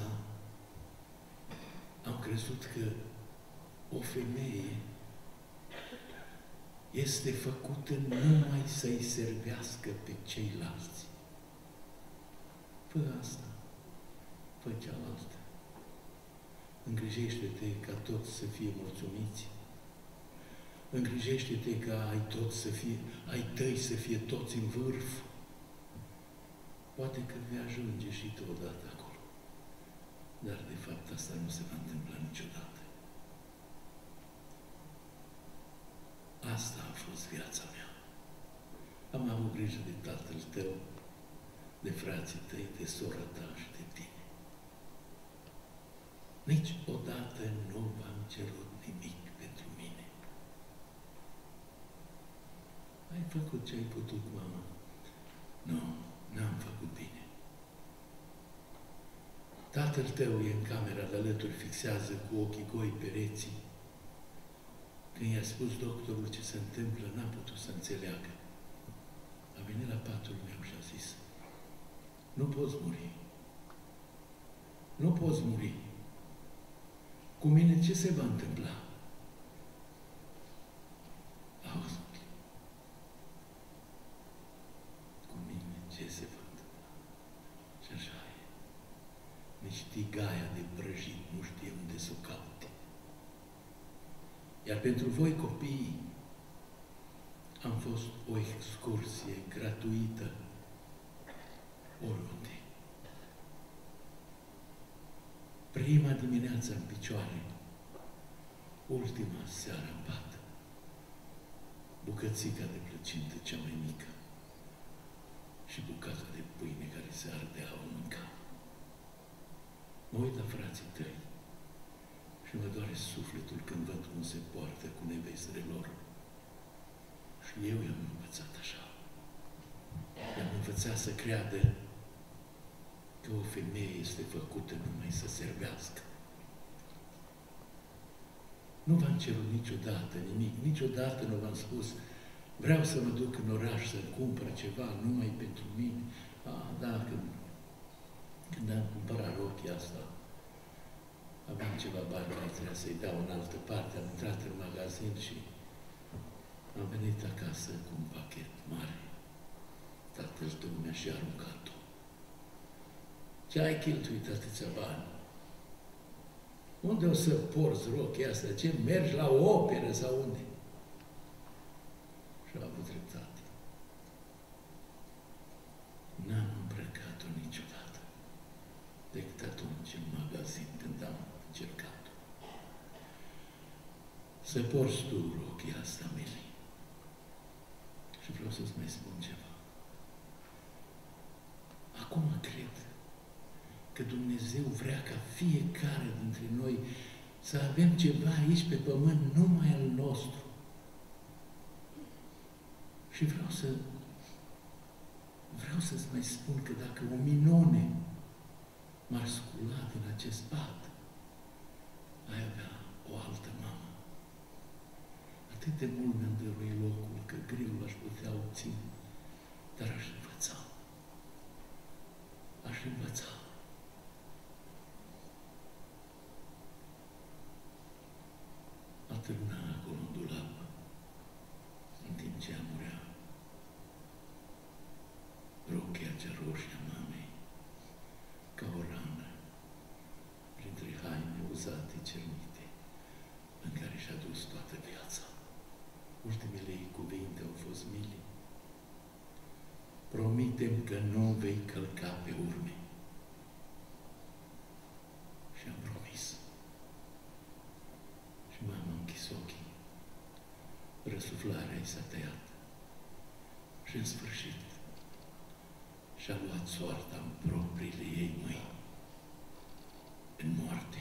am crezut că o femeie este făcută numai să-i servească pe ceilalți. Fă asta, fă cealaltă. Îngrijește-te ca toți să fie mulțumiți. Îngrijește-te ca ai toți să fie, ai tăi să fie toți în vârf. Poate că vei ajunge și tu odată acolo. Dar de fapt asta nu se va întâmpla niciodată. Asta a fost viața mea. Am avut grijă de tatăl tău, de frații tăi, de sora ta și de tine. Niciodată nu v-am cerut nimic pentru mine. Ai făcut ce ai putut, mama. Nu, n-am făcut bine. Tatăl tău e în camera de alături, fixează cu ochii goi pereții. Când i-a spus doctorul ce se întâmplă, n-a putut să înțeleagă. A venit la patul meu și a zis, nu poți muri. Nu poți muri. Cu mine ce se va întâmpla? Auzi, cu mine ce se va întâmpla? Și așa e. Nici tigaia de prăjit nu știe unde să o caute. Iar pentru voi, copiii, am fost o excursie gratuită oriunde. Prima dimineață în picioare, ultima seară în pat. Bucățica de plăcintă cea mai mică și bucata de pâine care se ardea o mânca. Mă uit la frații tăi și mă doare sufletul când văd cum se poartă cu nevestele lor. Și eu i-am învățat așa. I-am învățat să creadă că o femeie este făcută numai să servească. Nu v-am cerut niciodată nimic, niciodată nu v-am spus vreau să mă duc în oraș să-mi cumpăr ceva numai pentru mine. Ah, da, când, când am cumpărat rochia asta, aveam ceva bani care trebuia să-i dau în altă parte, am intrat în magazin și am venit acasă cu un pachet mare. Tatăl tău mi-a și aruncat-o. Ce ai cheltuit atâția bani? Unde o să porți rochia asta? Ce, mergi la o operă sau unde? Și a avut dreptate. N-am îmbrăcat-o niciodată, decât atunci în magazin când am încercat-o. Să porți tu rochia asta, Mili. Și vreau să-ți mai spun ceva. Acum cred că Dumnezeu vrea ca fiecare dintre noi să avem ceva aici pe pământ numai al nostru. Și vreau să vreau să-ți mai spun că dacă o minune m-ar scula din acest pat, ai avea o altă mamă. Atât de mult mi-am dăruit locul că greu l-aș putea obține, dar aș învăța. Aș învăța. Atârna acolo în dulap, în timp ce amurea rochia cea roșie a mamei, ca o rană, printre haine uzate, cernite, lângă promitem că nu vei călca pe urme. Și am promis. Și m-am închis ochii. Răsuflarea i s-a tăiat. Și în sfârșit și-a luat soarta în propriile ei mâini, în moarte.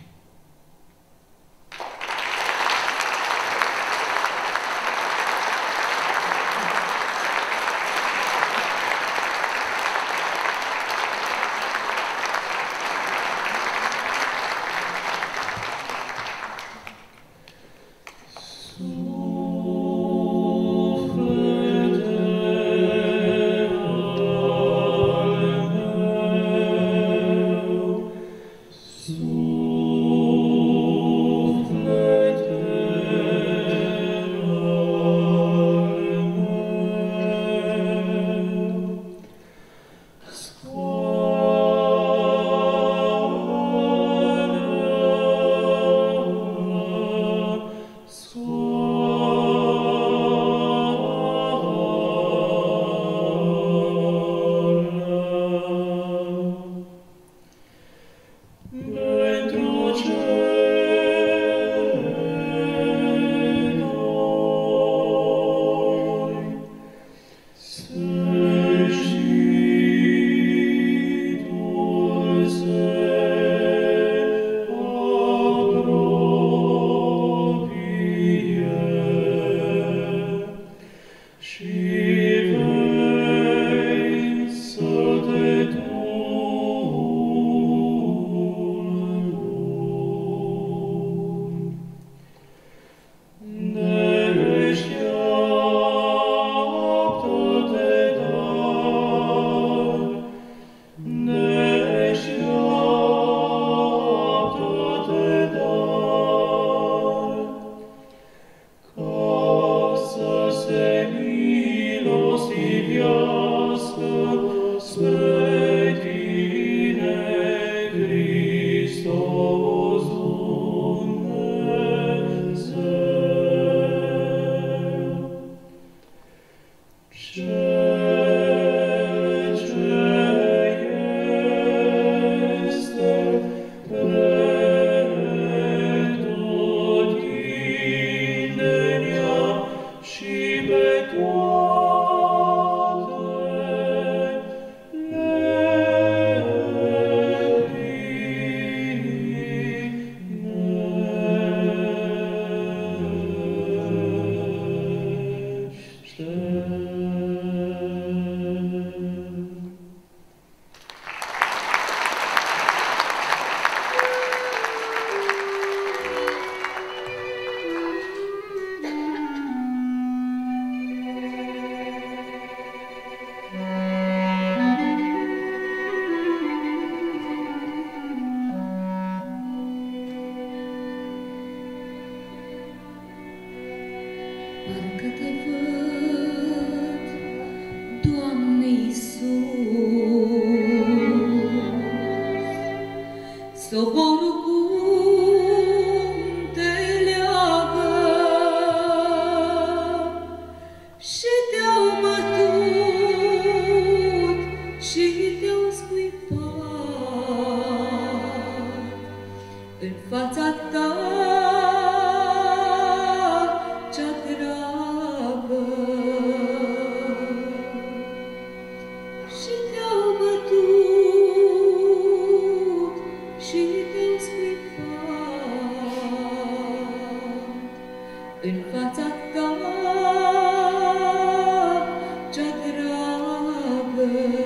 Parcă te văd, Doamne Iisus, soborul cum te leagă și te-au bătut și te-au scuipat în fața ta. În fața ta cea dragă,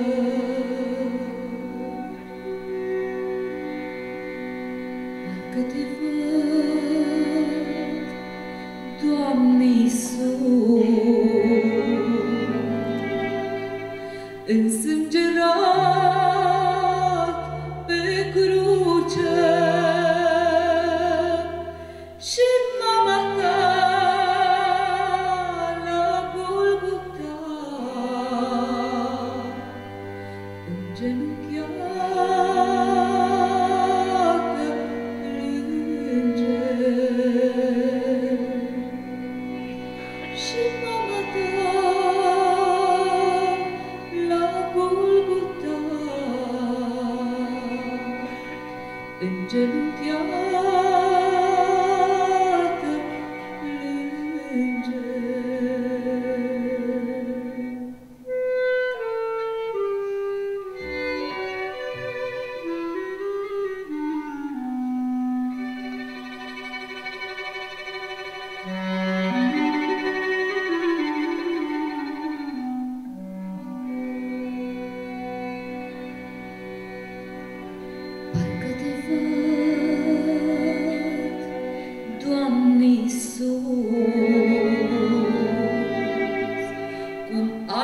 parcă te văd, Doamne Iisus, însângerat pe cruce și mama ta genunchiată plânge și mama ta la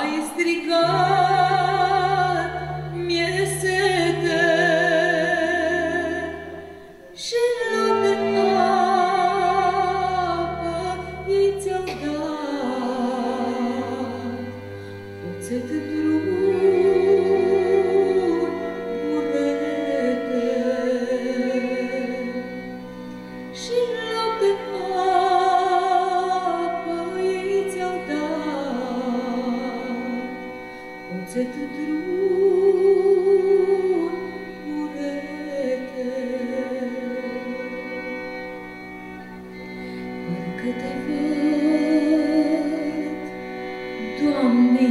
ai strigat, mi-e sete, și la de apă ei ți-au dat, oțet brun, burete, și la de apă ei ți-au dat, oțet brun, burete. Parcă te văd, Doamne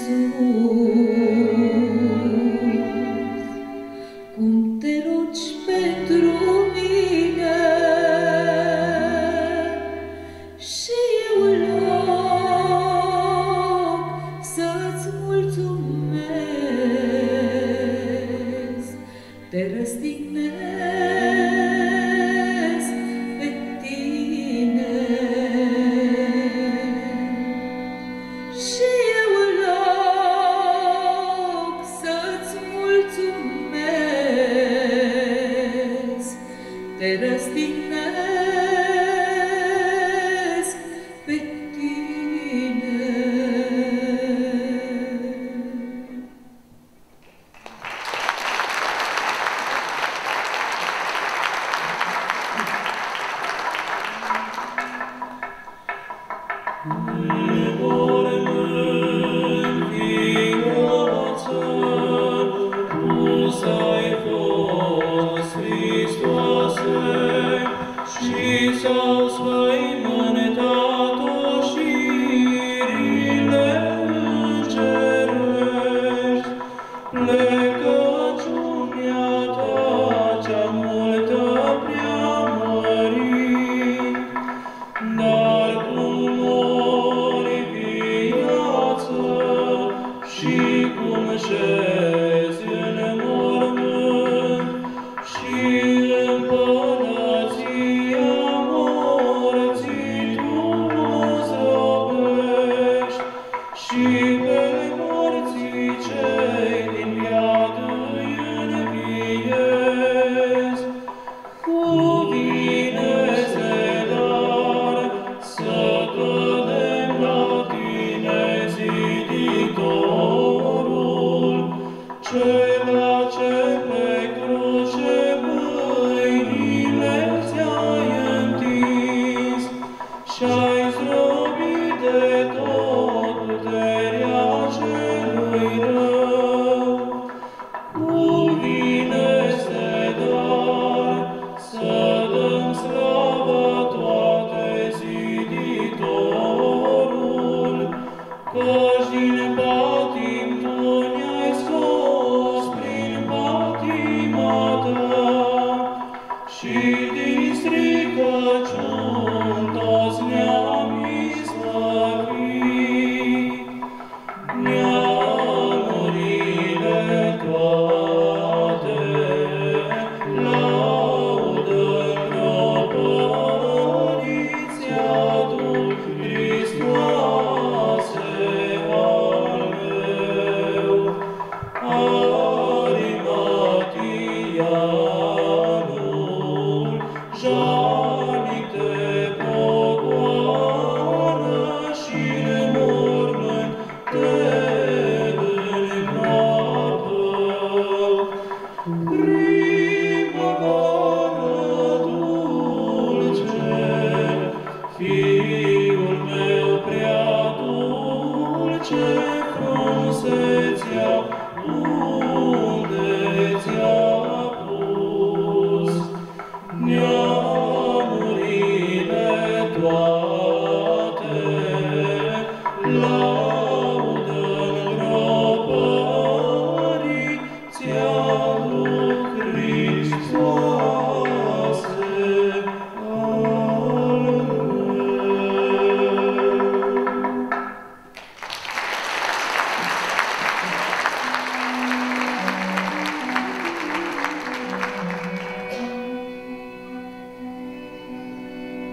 Iisus, cum te rogi pentru mine, și eu în loc să-ți mulțumesc, te răstignesc pe tine. Și eu în loc să-ți mulțumesc, te răstignesc pe tine.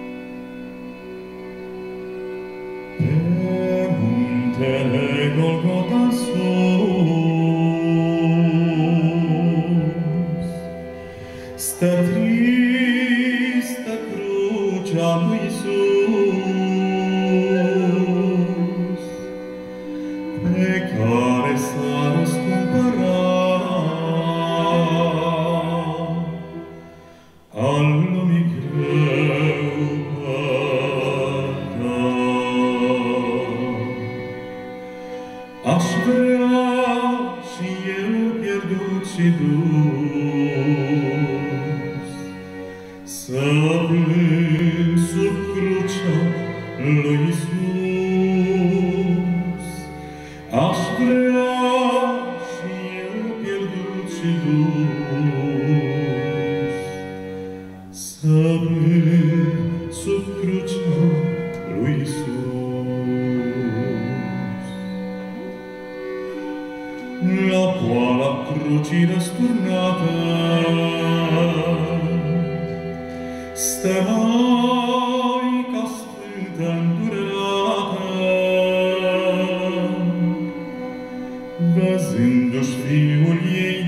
Golgotha pe care s-a răscumpărat al lumii greu păcat. Aș vrea și eu pierdut și dus să plâng sub crucea lui Iisus. Aș vrea și eu pierdut și dus să plâng sub crucea lui Iisus. La poala crucii răsturnată stă Maica Sfântă îndurată, văzându-și Fiul ei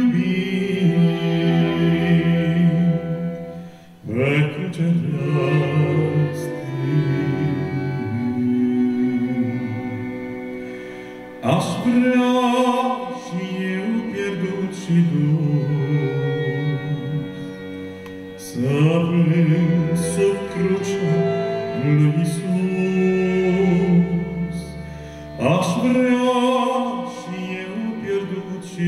iubit pe cruce răstignit. Aș vrea și eu pierdut și dus să plâng sub crucea lui Iisus. Aș vrea și eu pierdut și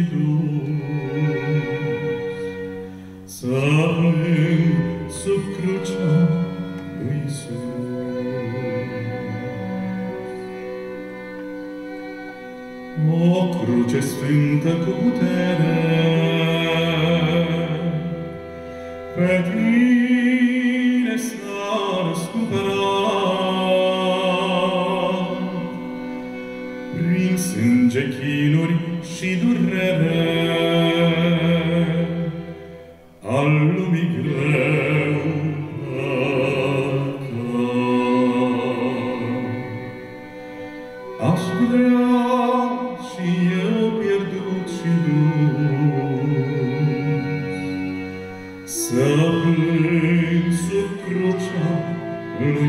dus să plâng sub crucea lui Iisus. O cruce sfântă cu putere, pe tine s-a răscumpărat, prin sânge, chinuri și durere al lumii greu păcat. Aș vrea și eu pierdut și dus să plâng sub crucea lui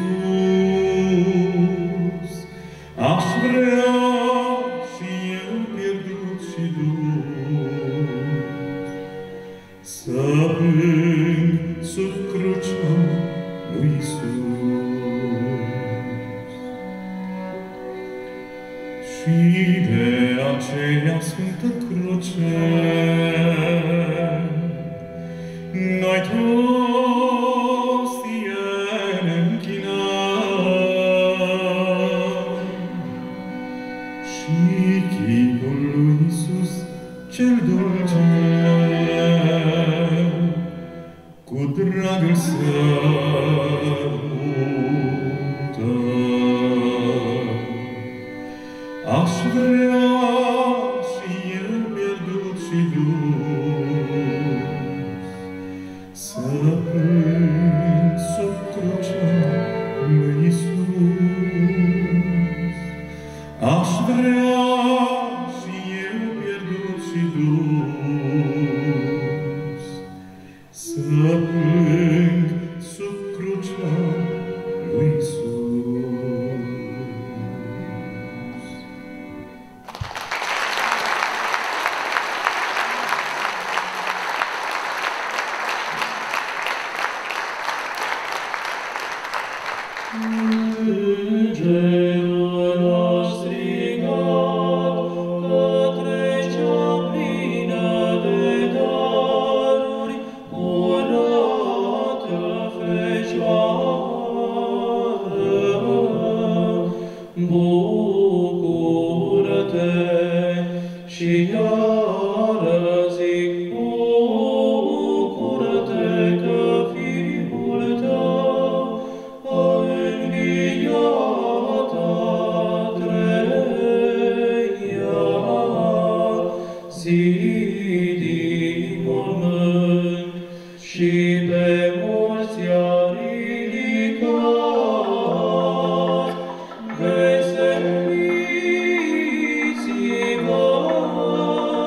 Iisus. Aș vrea și eu pierdut și dus să plâng sub crucea lui Iisus. Și de aceea Sfântă Cruce noi toți ție ne închinăm și chipul lui Iisus cel dulce cu drag îl sărutăm. Aș vrea și eu pierdut și dus să plâng sub crucea lui Iisus. Aș vrea și eu pierdut și dus să plâng sub crucea lui Iisus. Îngerul a strigat către cea plină de daruri, curată Fecioară. Bucură-te și iară zic, bucură-te că Fiul tău a înviat a treia zi din mormânt și pe morți a ridicat. Veseliți-vă!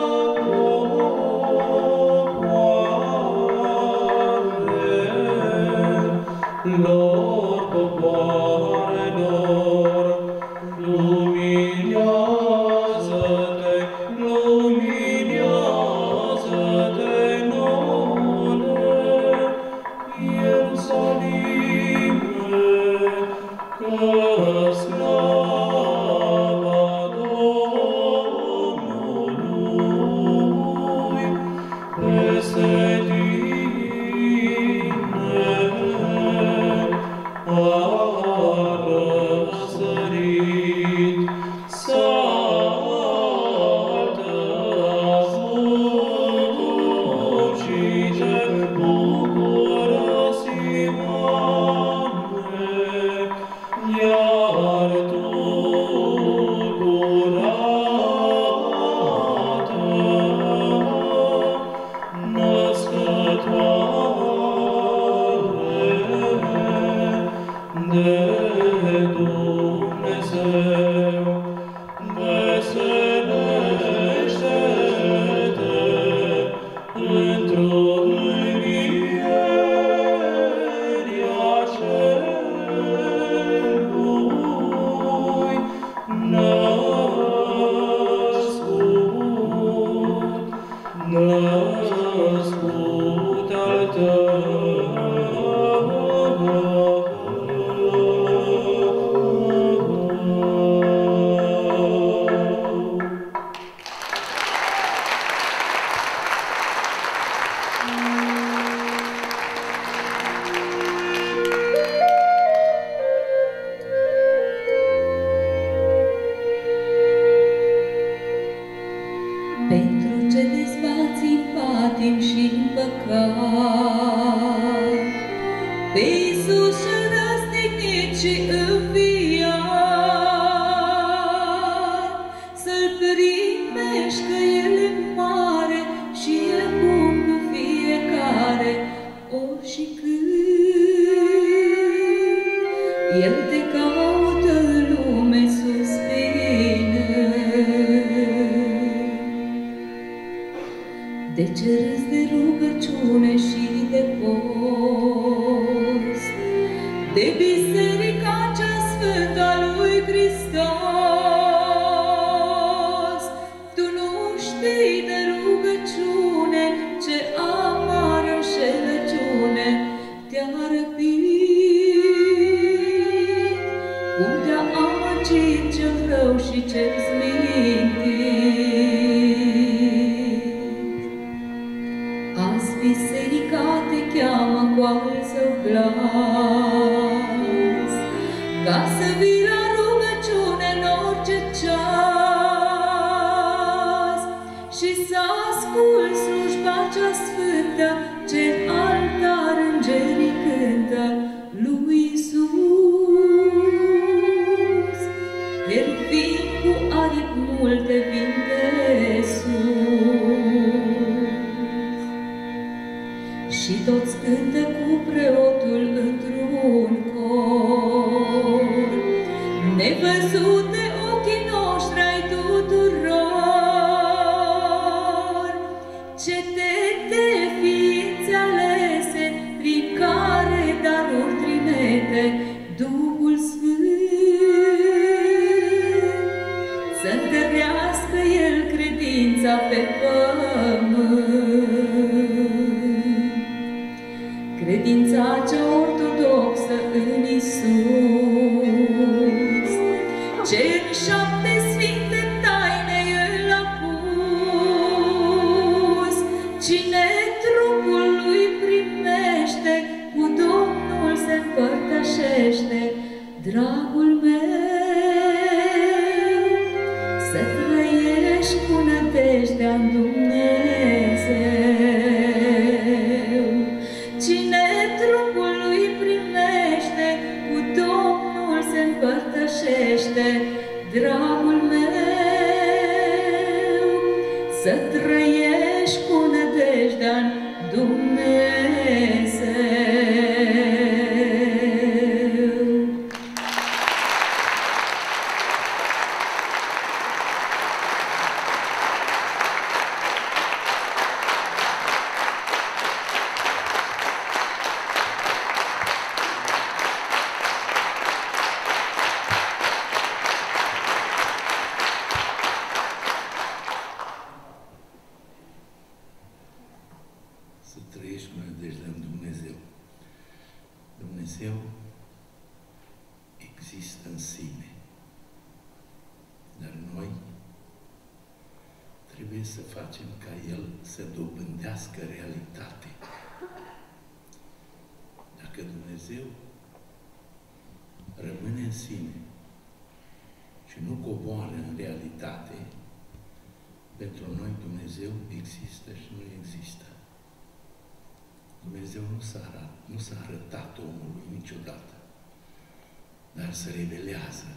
și nu coboară în realitate, pentru noi Dumnezeu există și nu există. Dumnezeu nu s-a arătat, nu s-a arătat omului niciodată, dar se revelează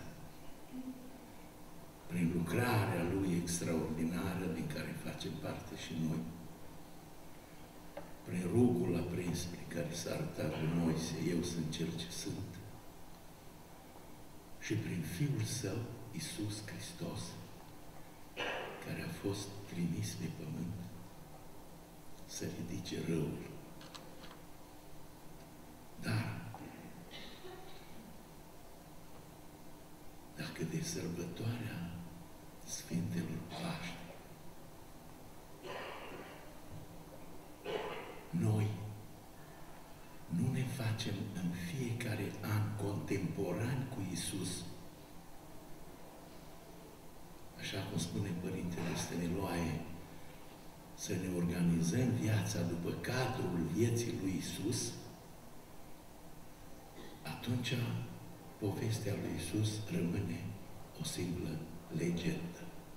prin lucrarea Lui extraordinară din care facem parte și noi, prin rugul aprins prin care s-a arătat lui Moise, eu sunt Cel ce sunt, și prin Fiul Său, Iisus Hristos, care a fost trimis pe pământ să ridice răul. Dar dacă de sărbătoarea Sfintelor Paști noi nu ne facem în fiecare an contemporani cu Iisus, așa cum spune Părintele Stăniloae, să ne organizăm viața după cadrul vieții lui Iisus, atunci povestea lui Iisus rămâne o simplă legendă.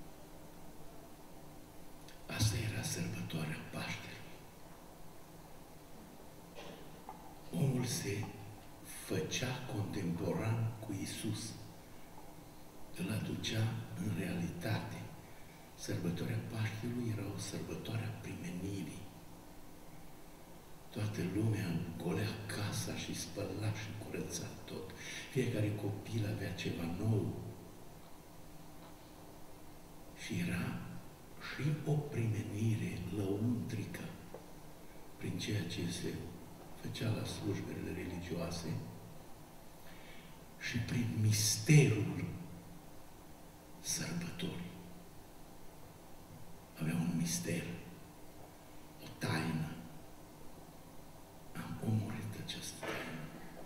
Asta era sărbătoarea Paștelui. Omul se făcea contemporan cu Iisus. Îl aducea în realitate. Sărbătoarea Paștelui era o sărbătoare a primenirii. Toată lumea golea casa și spăla și curăța tot. Fiecare copil avea ceva nou. Și era și o primenire lăuntrică prin ceea ce se făcea la slujbele religioase și prin misterul sărbătorii. Avea un mister, o taină. Am omorât această taină.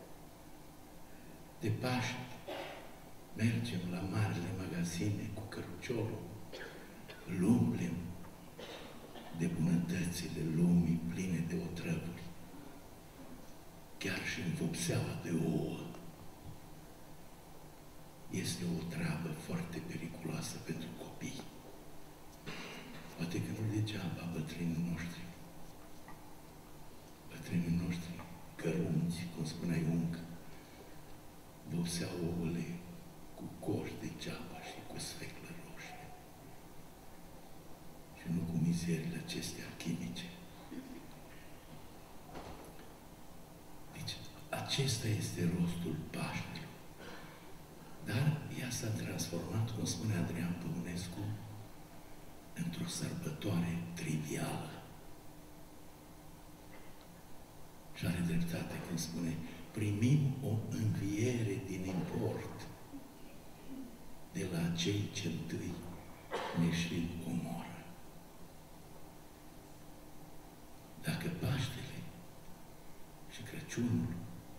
De Paști mergem la marile magazine cu căruciorul, îl umplem de bunătățile lumii pline de otrăvuri, chiar și în vopseaua de ouă. Este o travă foarte periculoasă pentru copii. Poate că nu degeaba bătrânii noștri, bătrânii noștri cărunți, cum spuneai uncă, vopseau ouăle cu coș degeaba și cu sfeclă roșie. Și nu cu mizerile acestea chimice. Deci, acesta este rostul Paștelui. Dar ea s-a transformat, cum spune Adrian Păunescu, într-o sărbătoare trivială. Și are dreptate când spune, primim o înviere din import de la cei ce întâi ne și omoră. Dacă Paștele și Crăciunul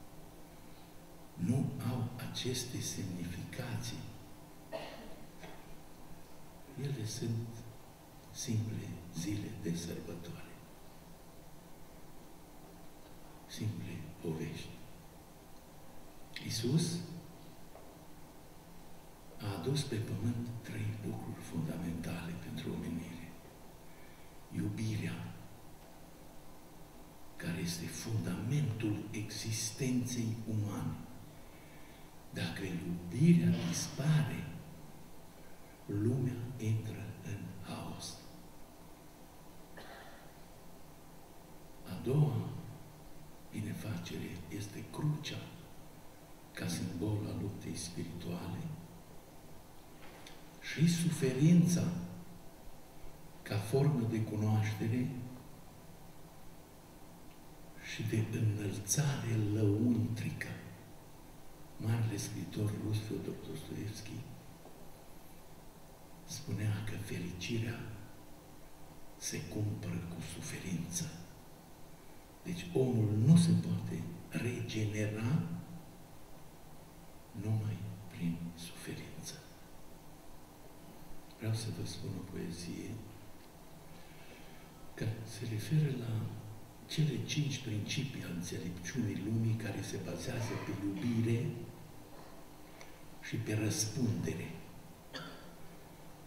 nu au aceste semnificații, ele sunt simple zile de sărbătoare. Simple povești. Iisus a adus pe pământ trei lucruri fundamentale pentru omenire. Iubirea, care este fundamentul existenței umane. Dacă iubirea dispare, lumea intră în haos. A doua binefacere este crucea, ca simbol al luptei spirituale, și suferința, ca formă de cunoaștere și de înălțare lăuntrică. Marele scriitor rus Fyodor Dostoevski spunea că fericirea se cumpără cu suferință. Deci omul nu se poate regenera numai prin suferință. Vreau să vă spun o poezie care se referă la cele cinci principii ale înțelepciunii lumii care se bazează pe iubire și pe răspundere.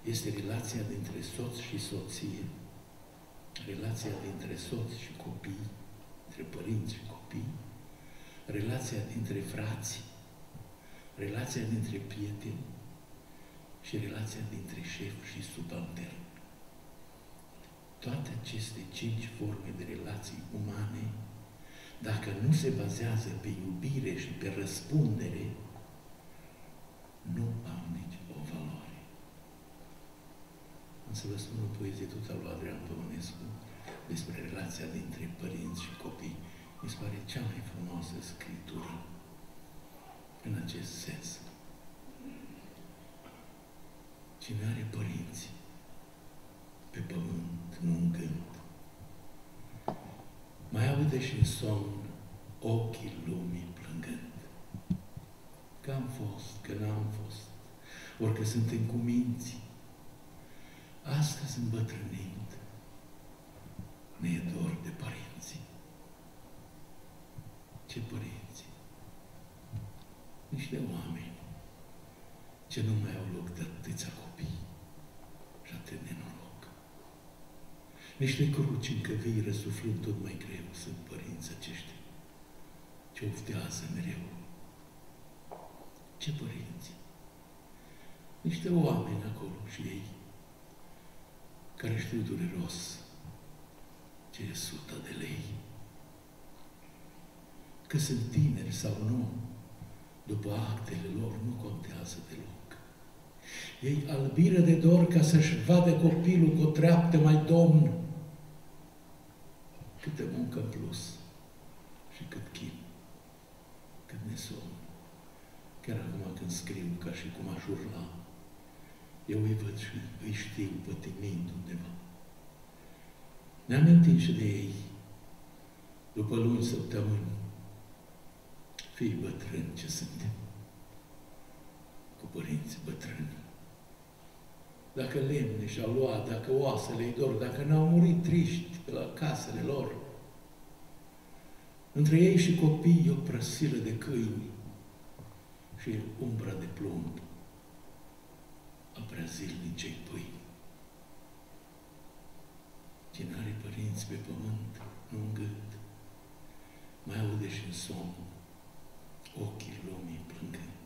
este relația dintre soț și soție, relația dintre soț și copii, între părinți și copii, relația dintre frați, relația dintre prieteni și relația dintre șef și subaltern. Toate aceste cinci forme de relații umane, dacă nu se bazează pe iubire și pe răspundere, nu au nici o valoare. Am să vă spun o poezie tot al lui Adrian Păunescu despre relația dintre părinți și copii. Mi se pare cea mai frumoasă scritură în acest sens. Cine are părinți pe pământ, nu în gând, mai aude și în somn ochii lumii plângând. Că am fost, că n-am fost, orică suntem cu minții. Astăzi îmbătrânind, ne e dor de părinții. Ce părinți? Niște oameni ce nu mai au loc de atâția copii și atât de noroc. Niște cruci încă vii răsuflând tot mai greu sunt părinți aceștia ce oftează mereu. Ce părinți? Niște oameni acolo și ei care știu dureros ce e suta de lei. Că sunt tineri sau nu, după actele lor nu contează deloc. Ei albiră de dor ca să-și vadă copilul cu o treaptă mai domn. Câtă muncă în plus și cât chin, cât nesomn. Chiar acum când scriu ca și cum aș urla, eu îi văd și îi știu pătimind undeva. Ne amintim și de ei, după luni săptămâni, fii bătrâni ce suntem, cu părinți bătrâni. Dacă lemne și-au luat, dacă oasele-i dor, dacă n-au murit triști pe la casele lor, între ei și copii e o prăsilă de câini și umbra de plumb a prea zilnicei pâini. Cine are părinți pe pământ, nu în gând, mai aude și în somn ochii lumii plângând.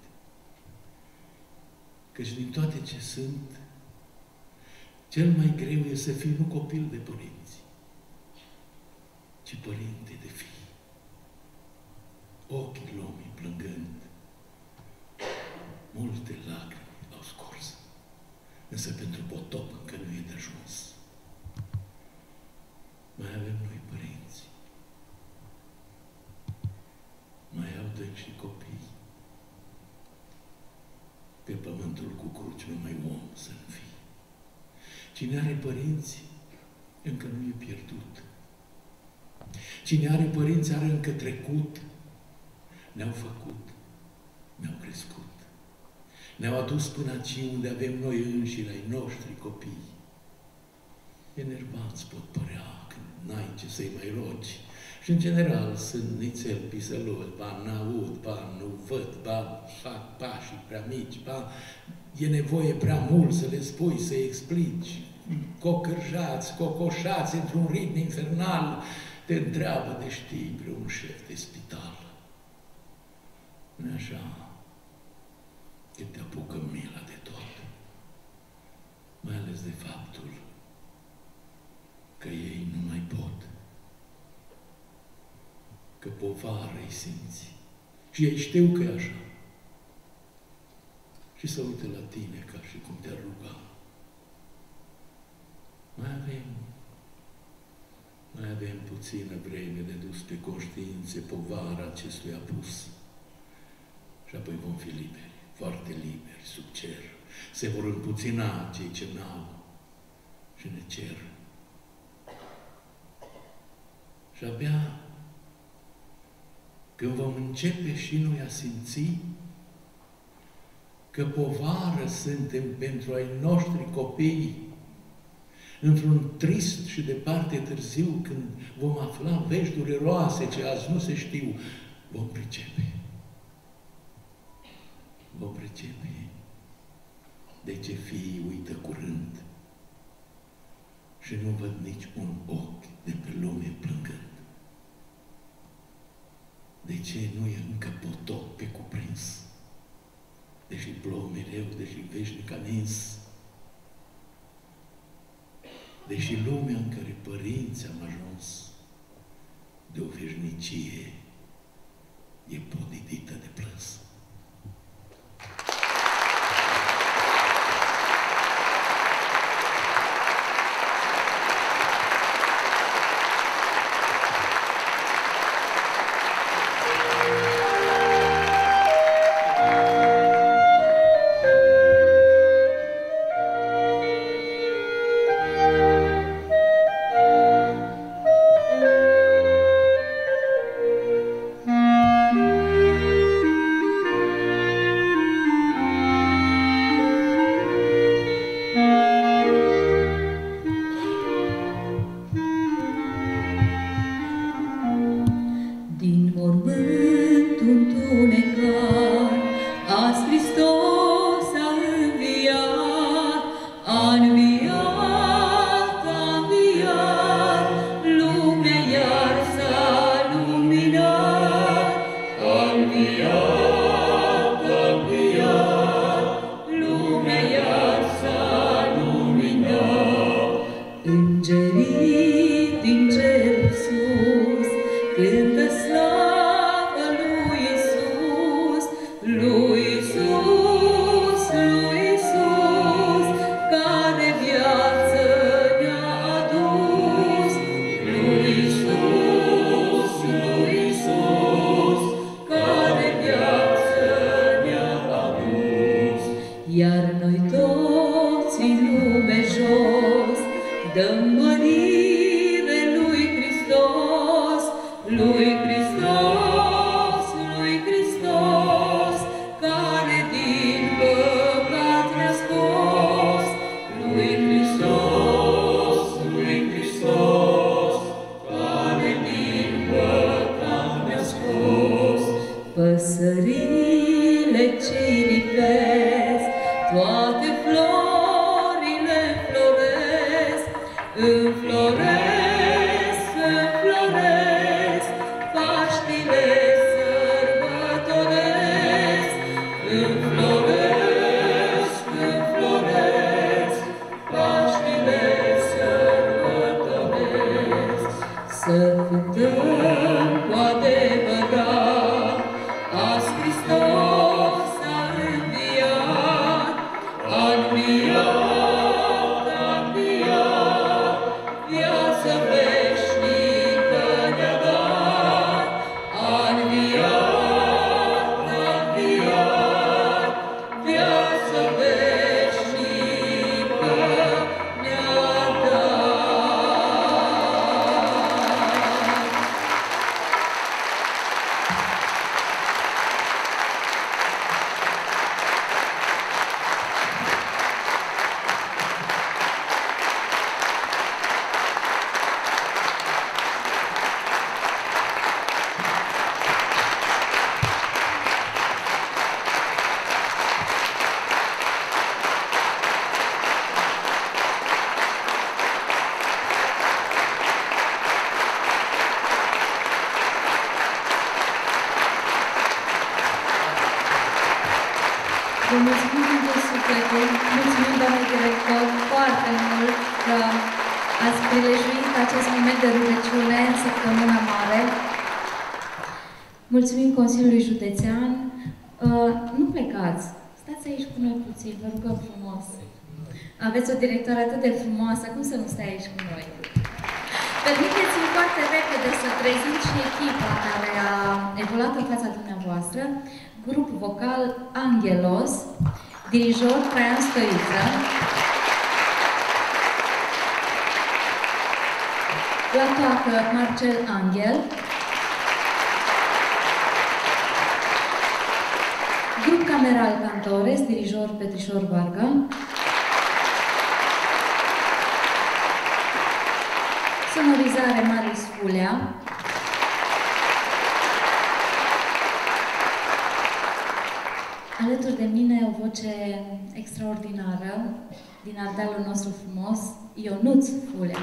Căci din toate ce sunt, cel mai greu e să fii nu copil de părinți, ci părinte de fii. Ochii lumii plângând, multe lacrimi au scurs, însă pentru potop încă nu e de ajuns. Mai avem noi părinți, mai au doi și copii. Pe pământul cu cruci numai om să nu fii. Cine are părinți, încă nu e pierdut. Cine are părinți are încă trecut. Ne-au făcut, ne-au crescut. Ne-au adus până aici unde avem noi înșine, ai noștri copii. Enervanți pot părea când n-ai ce să-i mai rogi. Și în general sunt nițel pisălori, ba n-aud, ba nu văd, ba fac pașii prea mici, ba e nevoie prea mult să le spui, să-i explici. Cocârjați, cocoșați într-un ritm infernal, te întreabă de știi vreun șef de spital. Nu așa că te apucă mila de tot, mai ales de faptul că ei nu mai pot, că povară îi simți și ei știu că e așa și să uite la tine ca și cum te-ar ruga. Mai avem, mai avem puțină vreme de dus pe conștiințe povara acestui apus și apoi vom fi liberi, foarte liberi, sub cer. Se vor împuțina cei ce n-au și ne cer. Și abia când vom începe și noi a simți că povară suntem pentru ai noștri copii, într-un trist și departe târziu, când vom afla vești dureroase ce azi nu se știu, vom pricepe. Vom pricepe de ce fiii uită curând și nu văd nici un ochi de pe lume plângând. De ce nu e încă potop pe cuprins? Deși plouă mereu, deși veșnic a nins, deși lumea în care părinți am ajuns, de o veșnicie e podidită de plâns. Vă mulțumim din sufletul, mulțumim, doamne director, foarte mult că ați prilejuit acest moment de rugăciune în Săptămâna Mare. Mulțumim Consiliului Județean. Uh, nu plecați, stați aici cu noi puțin, vă rugăm frumos. Aveți o directoare atât de frumoasă, cum să nu stai aici cu noi? Permiteți-mi foarte repede să prezint și echipa care a evoluat în fața dumneavoastră. Grup vocal Angelos, dirijor Traian Stoiță, la toacă Marcel Angel, grup cameral Cantores, dirijor Petrișor Varga, sonorizare Marius Fulea, alături de mine o voce extraordinară din Ardealul nostru frumos, Ionuț Fulea.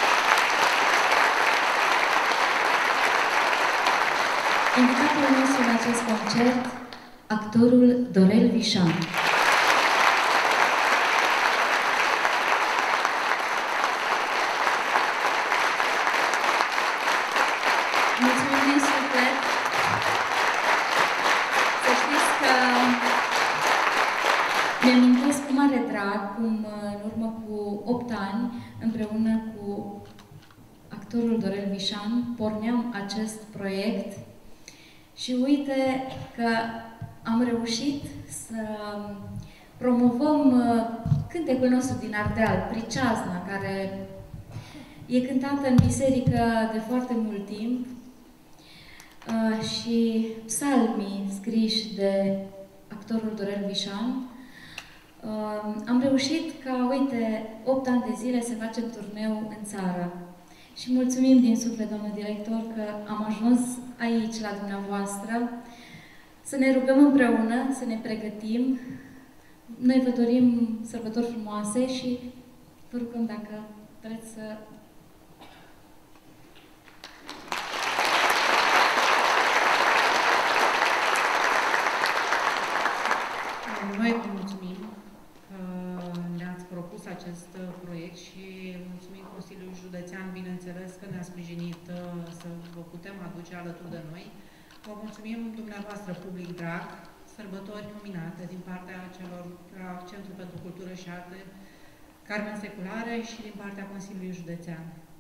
Invitatul nostru în acest concert, actorul Dorel Vișan. Mulțumim din suflet! Să știți că mi-amintesc cu mare drag cum în urmă cu opt ani, împreună cu actorul Dorel Vișan, porneam acest proiect și uite că am reușit să promovăm cântecul nostru din Ardeal, Priceazna, care e cântată în biserică de foarte mult timp, și psalmii scriși de actorul Dorel Vișan. Am reușit ca, uite, opt ani de zile să facem turneu în țară. Și mulțumim din suflet, domnul director, că am ajuns aici, la dumneavoastră, să ne rugăm împreună, să ne pregătim. Noi vă dorim sărbători frumoase și vă rugăm dacă vreți să... Noi vă mulțumim că ne-ați propus acest proiect și mulțumim Consiliului Județean, bineînțeles, că ne-a sprijinit să vă putem aduce alături de noi. Vă mulțumim dumneavoastră, public drag, sărbători luminate din partea celor la Centrul pentru Cultură și Arte, Carmen Seculare și din partea Consiliului Județean.